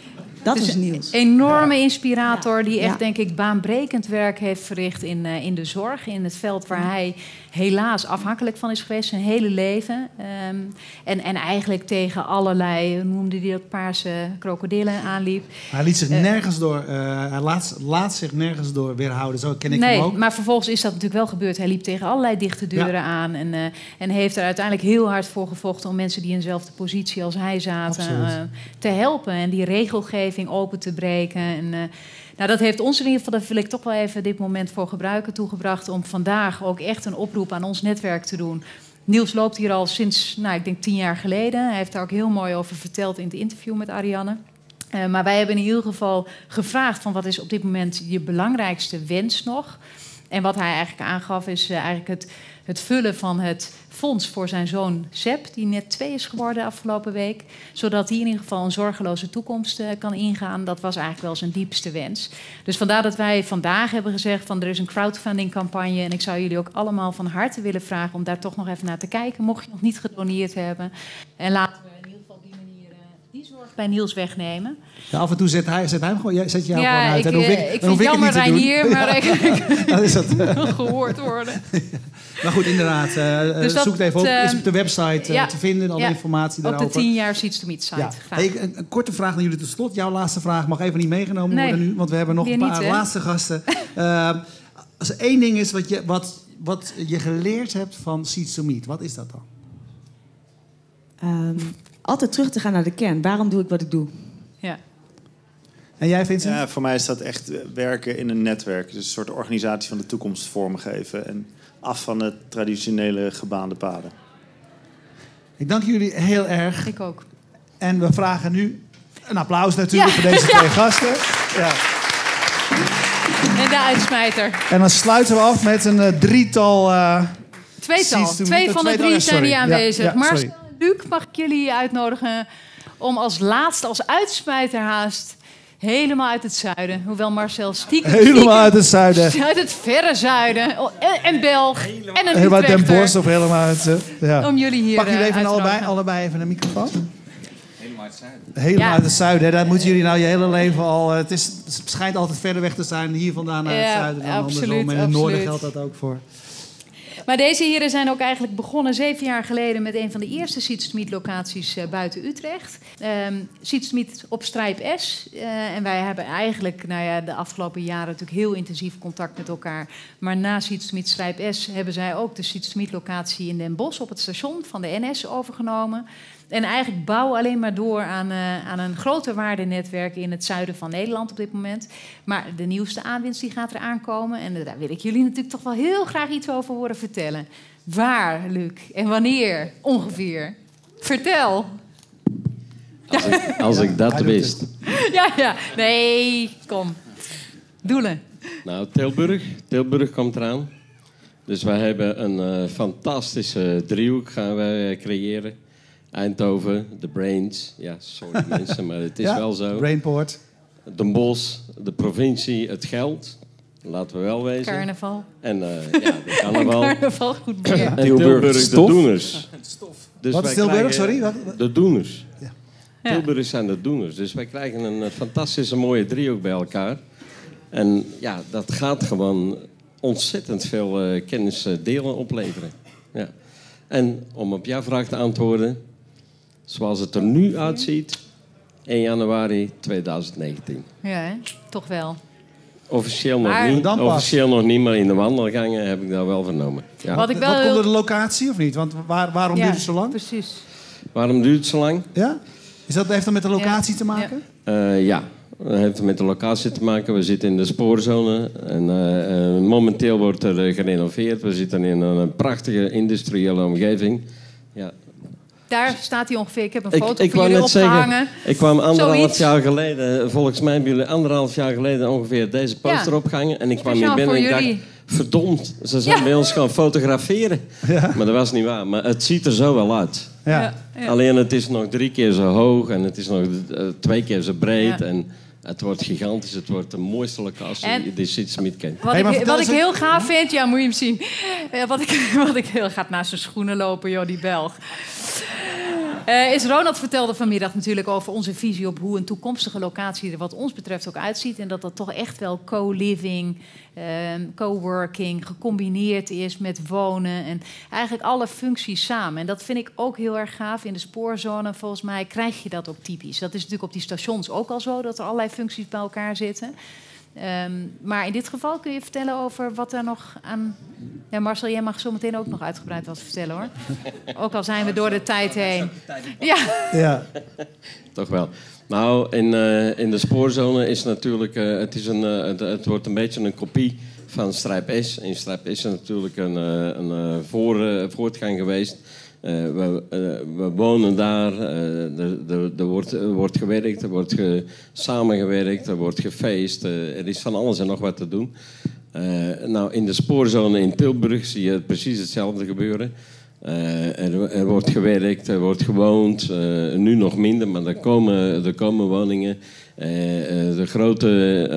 Dat Het is een Niels. enorme inspirator die echt, Ja. denk ik, baanbrekend werk heeft verricht in, uh, in de zorg. In het veld waar hij helaas afhankelijk van is geweest zijn hele leven. Um, en, en eigenlijk tegen allerlei, hoe noemde hij dat, paarse krokodillen aanliep. Hij liet zich Uh, nergens door, uh, hij laat, laat zich nergens door weerhouden. Zo ken ik nee, hem ook. maar vervolgens is dat natuurlijk wel gebeurd. Hij liep tegen allerlei dichte deuren Ja. aan. En, uh, en heeft er uiteindelijk heel hard voor gevochten om mensen die in dezelfde positie als hij zaten uh, te helpen. En die regelgeving open te breken. En, uh, nou, dat heeft ons in ieder geval, daar wil ik toch wel even dit moment voor gebruiken, toegebracht. Om vandaag ook echt een oproep aan ons netwerk te doen. Niels loopt hier al sinds, nou, ik denk tien jaar geleden. Hij heeft daar ook heel mooi over verteld in het interview met Arianne. Uh, maar wij hebben in ieder geval gevraagd van wat is op dit moment je belangrijkste wens nog. En wat hij eigenlijk aangaf is uh, eigenlijk het, het vullen van het fonds voor zijn zoon Sepp, die net twee is geworden afgelopen week. Zodat hij in ieder geval een zorgeloze toekomst uh, kan ingaan. Dat was eigenlijk wel zijn diepste wens. Dus vandaar dat wij vandaag hebben gezegd van er is een crowdfunding campagne. En ik zou jullie ook allemaal van harte willen vragen om daar toch nog even naar te kijken. Mocht je nog niet gedoneerd hebben. En laten we in ieder geval op die manier uh, die zorg bij Niels wegnemen. Ja, af en toe zet hij, zet hij hem gewoon, jij- zet je jou Ja, gewoon uit. ik, Dan hoef ik, eh, ik dan vind hoef het ik het jammer, niet te Reinier, doen. maar ik, Dan is dat, uh, wil gehoord worden. maar goed, inderdaad. Uh, Dus dat, zoek het even op. uh, Is op de website uh, ja, te vinden, alle ja, informatie op daarover. de tien jaar Seeds to Meet site. Ja. Graag. Hey, een, een korte vraag naar jullie tot slot. Jouw laatste vraag mag even niet meegenomen Nee, worden nu, want we hebben nog weer een paar niet, hè? laatste gasten. Uh, als er één ding is wat je, wat, wat je geleerd hebt van Seeds to Meet, wat is dat dan? Um, altijd terug te gaan naar de kern. Waarom doe ik wat ik doe? Ja. En jij, Vincent? Ja, voor mij is dat echt werken in een netwerk. Dus een soort organisatie van de toekomst vormgeven. En af van het traditionele gebaande paden. Ik dank jullie heel erg. Ik ook. En we vragen nu een applaus natuurlijk Ja. voor deze twee gasten. Ja. En de uitsmijter. En dan sluiten we af met een uh, drietal... Uh, Tweetal. Seeds to Twee Meet. van de Tweetal, drie ja, zijn sorry. hier aanwezig. Ja, ja, maar sorry. Luc, mag ik jullie uitnodigen om als laatste, als uitsmijter haast, helemaal uit het zuiden. Hoewel Marcel stiekem... Helemaal stiekem- uit het zuiden. Uit het verre zuiden. Oh, En, en Belg. En een Helemaal Den Utrechter. Bosch of helemaal uit... Uh, ja. Om jullie hier Pak jullie uh, even uit te allebei, nodigen. allebei even een microfoon. Helemaal uit het zuiden. Helemaal Ja. uit het zuiden. Hè. Daar moeten jullie nou je hele leven al... Uh, het, is, het schijnt altijd verder weg te zijn hier vandaan naar het Ja, zuiden dan absoluut, andersom. En in het noorden absoluut. geldt dat ook voor. Maar deze heren zijn ook eigenlijk begonnen zeven jaar geleden met een van de eerste Seeds to Meet locaties uh, buiten Utrecht. Um, Seeds to Meet op Strijp S. Uh, en wij hebben eigenlijk nou ja, de afgelopen jaren natuurlijk heel intensief contact met elkaar. Maar na Seeds to Meet Strijp S hebben zij ook de Seeds to Meet locatie in Den Bosch op het station van de N S overgenomen. En eigenlijk bouwen alleen maar door aan, uh, aan een groter waardenetwerk in het zuiden van Nederland op dit moment. Maar de nieuwste aanwinst die gaat er aankomen. En uh, daar wil ik jullie natuurlijk toch wel heel graag iets over horen vertellen. Waar, Luc? En wanneer? Ongeveer. Vertel. Als ik, als ik dat wist. Ja, ja. Nee, kom. Doelen. Nou, Tilburg. Tilburg komt eraan. Dus wij hebben een uh, fantastische driehoek gaan wij uh, creëren. Eindhoven, de Brains. Ja, sorry mensen, maar het is Ja, wel zo. Brainport. Den Bosch, de provincie, het geld. Laten we wel wezen. Carnaval. En uh, ja, de carnaval. Carnaval, goed meer. En Tilburg, de stof. doeners. Dus Wat is wij Tilburg, krijgen- sorry? Wat- De doeners. Ja. Ja. Tilburg zijn de doeners. Dus wij krijgen een uh, fantastische mooie driehoek bij elkaar. En ja, dat gaat gewoon ontzettend veel uh, kennis uh, delen opleveren. Ja. En om op jouw vraag te antwoorden, zoals het er nu uitziet, één januari tweeduizend negentien. Ja, hè? Toch wel. Officieel nog Maar- niet, Dan pas. officieel nog niet, maar in de wandelgangen heb ik dat wel vernomen. Ja. Wat ik wel Wat komt heel- door de locatie of niet? Want waar, waarom Ja, duurt het zo lang? Precies. Waarom duurt het zo lang? Ja? Is dat, heeft dat met de locatie Ja. te maken? Uh, ja, dat heeft met de locatie te maken. We zitten in de spoorzone en uh, uh, momenteel wordt er uh, gerenoveerd. We zitten in een, een prachtige industriële omgeving. Ja. Daar staat hij ongeveer. Ik heb een Ik, foto ik van wou jullie net zeggen, opgehangen. ik kwam anderhalf Zoiets. jaar geleden, volgens mij hebben jullie anderhalf jaar geleden ongeveer deze poster Ja. opgehangen. En ik kwam hier Speciaal binnen en ik voor dacht, jullie. verdomd, ze zijn Ja. bij ons gaan fotograferen. Maar dat was niet waar, maar het ziet er zo wel uit. Ja. Ja, ja. Alleen het is nog drie keer zo hoog en het is nog uh, twee keer zo breed. Ja. En het wordt gigantisch, het wordt de mooiste locatie En- die Seeds to Meet kent. Wat, Hey, maar ik, vertel wat ik eens heel gaaf vind, ja, moet je hem zien. Eh, wat, ik, wat ik heel gaat naast zijn schoenen lopen, joh, die Belg. Uh, is Ronald vertelde vanmiddag natuurlijk over onze visie op hoe een toekomstige locatie er wat ons betreft ook uitziet. En dat dat toch echt wel co-living, uh, co-working gecombineerd is met wonen. En eigenlijk alle functies samen. En dat vind ik ook heel erg gaaf. In de spoorzone volgens mij krijg je dat ook typisch. Dat is natuurlijk op die stations ook al zo, dat er allerlei functies bij elkaar zitten. Um, maar in dit geval kun je vertellen over wat er nog aan... Ja, Marcel, jij mag zo meteen ook nog uitgebreid wat vertellen, hoor. Ook al zijn we door de tijd heen. Ja. Ja. Toch wel. Nou, in, uh, in de spoorzone is natuurlijk... Uh, het, is een, uh, het, het wordt een beetje een kopie van Strijp S. In Strijp S is natuurlijk een, uh, een uh, voor, uh, voortgang geweest. Uh, we, uh, we wonen daar, uh, er, er, er, wordt, er wordt gewerkt, er wordt ge, samengewerkt, er wordt gefeest. Uh, er is van alles en nog wat te doen. Uh, nou, in de spoorzone in Tilburg zie je precies hetzelfde gebeuren. Uh, er, er wordt gewerkt, er wordt gewoond. Uh, nu nog minder, maar er komen, er komen woningen. Uh, uh, de grote...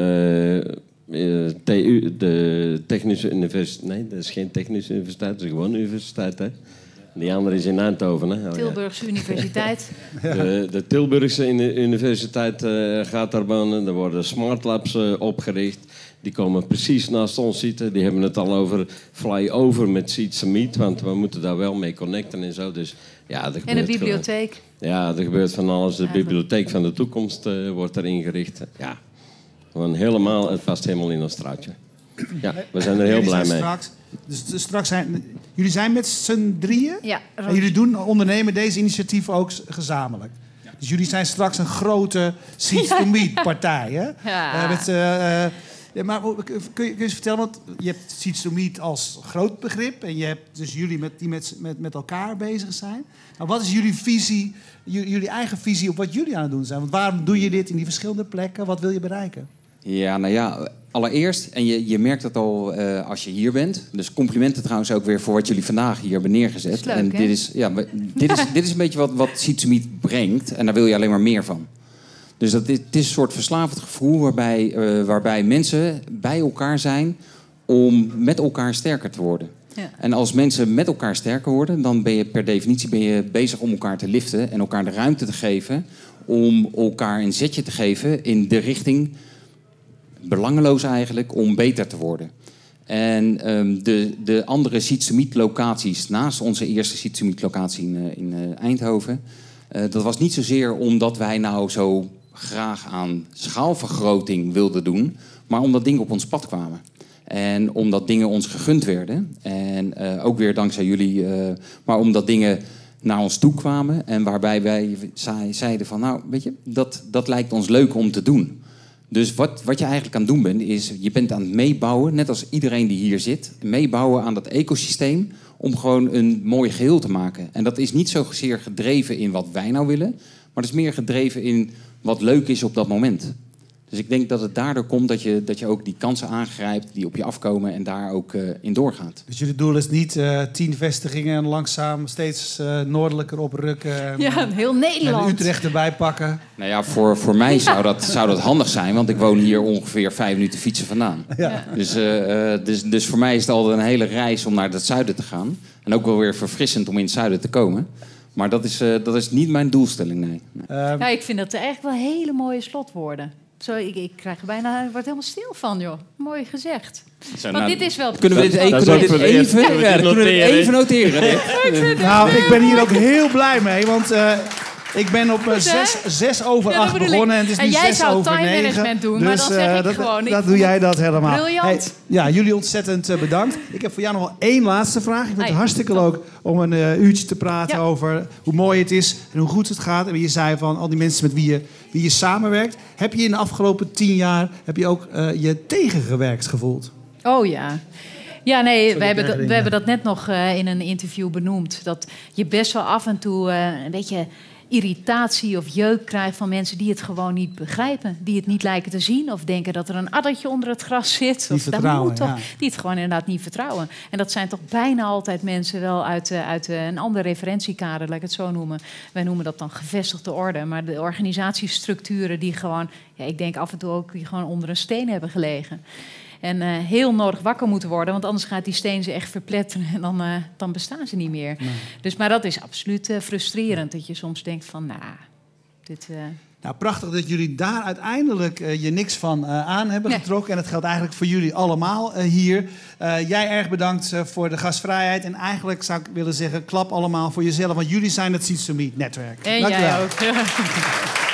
Uh, T U, de Technische Universiteit... Nee, dat is geen Technische Universiteit, dat is gewoon een universiteit, hè? Die andere is in Eindhoven, hè? Oh, Tilburgse ja. Universiteit. De, de Tilburgse Universiteit uh, gaat daar wonen. Er worden smart labs uh, opgericht. Die komen precies naast ons zitten. Die hebben het al over flyover met Seeds and Meat. Want we moeten daar wel mee connecten en zo. Dus, ja, er en een bibliotheek. Gewoon, ja, er gebeurt van alles. De ja, bibliotheek van de toekomst uh, wordt er ingericht. Ja, gewoon helemaal, het past helemaal in ons straatje. Ja, we zijn er heel blij mee. Straks, dus straks zijn, jullie zijn met z'n drieën? Ja. En jullie doen, ondernemen deze initiatieven ook gezamenlijk? Ja. Dus jullie zijn straks een grote Seeds to Meet partij, hè? Ja. Uh, met, uh, uh, ja, maar kun je, kun je eens vertellen, want je hebt Seeds to Meet als groot begrip... en je hebt dus jullie met, die met, met, met elkaar bezig zijn. Maar wat is jullie visie, jullie, jullie eigen visie op wat jullie aan het doen zijn? Want waarom doe je dit in die verschillende plekken? Wat wil je bereiken? Ja, nou ja, allereerst, en je, je merkt het al uh, als je hier bent. Dus complimenten trouwens ook weer voor wat jullie vandaag hier hebben neergezet. Leuk, en hè? dit is, ja, dit, is, dit is een beetje wat, wat Seeds to Meet brengt. En daar wil je alleen maar meer van. Dus dat is, het is een soort verslavend gevoel waarbij, uh, waarbij mensen bij elkaar zijn om met elkaar sterker te worden. Ja. En als mensen met elkaar sterker worden, dan ben je per definitie ben je bezig om elkaar te liften en elkaar de ruimte te geven om elkaar een zetje te geven in de richting, belangeloos eigenlijk, om beter te worden. En um, de, de andere Seeds to Meet locaties naast onze eerste Seeds to Meet locatie in, uh, in uh, Eindhoven, uh, dat was niet zozeer omdat wij nou zo graag aan schaalvergroting wilden doen, maar omdat dingen op ons pad kwamen. En omdat dingen ons gegund werden. En uh, ook weer dankzij jullie. Uh, maar omdat dingen naar ons toe kwamen. En waarbij wij zeiden van, nou, weet je, dat, dat lijkt ons leuk om te doen. Dus wat, wat je eigenlijk aan het doen bent, is je bent aan het meebouwen, net als iedereen die hier zit, meebouwen aan dat ecosysteem om gewoon een mooi geheel te maken. En dat is niet zozeer gedreven in wat wij nou willen, maar het is meer gedreven in wat leuk is op dat moment. Dus ik denk dat het daardoor komt dat je, dat je ook die kansen aangrijpt die op je afkomen en daar ook uh, in doorgaat. Dus jullie doel is niet uh, tien vestigingen en langzaam steeds uh, noordelijker oprukken. En, ja, heel Nederland. En Utrecht erbij pakken. Nou ja, voor, voor mij zou dat, zou dat handig zijn, want ik woon hier ongeveer vijf minuten fietsen vandaan. Ja. Dus, uh, dus, dus voor mij is het altijd een hele reis om naar het zuiden te gaan. En ook wel weer verfrissend om in het zuiden te komen. Maar dat is, uh, dat is niet mijn doelstelling, nee. nee. Um, ja, ik vind dat eigenlijk wel hele mooie slotwoorden. Zo, ik, ik krijg er bijna, ik word helemaal stil van, joh. Mooi gezegd. Zo, Want nou, dit is wel... Kunnen we dit, even, kunnen we dit even, even, ja, kunnen we dit even noteren? Dit? Nou, ik ben hier ook heel blij mee, want... Uh, ik ben op uh, zes, zes over ja, acht begonnen en het is nu en jij zes over negen. Jij zou time management doen, dus, maar dan zeg ik uh, gewoon... Dat, dat doe jij dat helemaal. Briljant. Hey, ja, jullie ontzettend uh, bedankt. Ik heb voor jou nog wel één laatste vraag. Ik vind het hey. hartstikke leuk om een uh, uurtje te praten ja. over hoe mooi het is en hoe goed het gaat. En je zei van al die mensen met wie je, wie je samenwerkt. Heb je in de afgelopen tien jaar heb je ook uh, je tegengewerkt gevoeld? Oh ja. Ja, nee, we hebben, dat, we hebben dat net nog uh, in een interview benoemd. Dat je best wel af en toe uh, een beetje irritatie of jeuk krijgt van mensen die het gewoon niet begrijpen. Die het niet lijken te zien of denken dat er een addertje onder het gras zit. Die of vertrouwen, moet toch, ja. Die het gewoon inderdaad niet vertrouwen. En dat zijn toch bijna altijd mensen wel uit, uh, uit uh, een ander referentiekader, laat ik het zo noemen. Wij noemen dat dan gevestigde orde. Maar de organisatiestructuren die gewoon, ja, ik denk af en toe ook, die gewoon onder een steen hebben gelegen. En uh, heel nodig wakker moeten worden, want anders gaat die steen ze echt verpletteren en dan, uh, dan bestaan ze niet meer. Nee. Dus, maar dat is absoluut uh, frustrerend, dat je soms denkt van, nou, dit... Uh... Nou, prachtig dat jullie daar uiteindelijk uh, je niks van uh, aan hebben getrokken. Nee. En dat geldt eigenlijk voor jullie allemaal uh, hier. Uh, jij erg bedankt uh, voor de gastvrijheid. En eigenlijk zou ik willen zeggen, klap allemaal voor jezelf. Want jullie zijn het Seeds to Meet netwerk. En Dank jij wel. ook.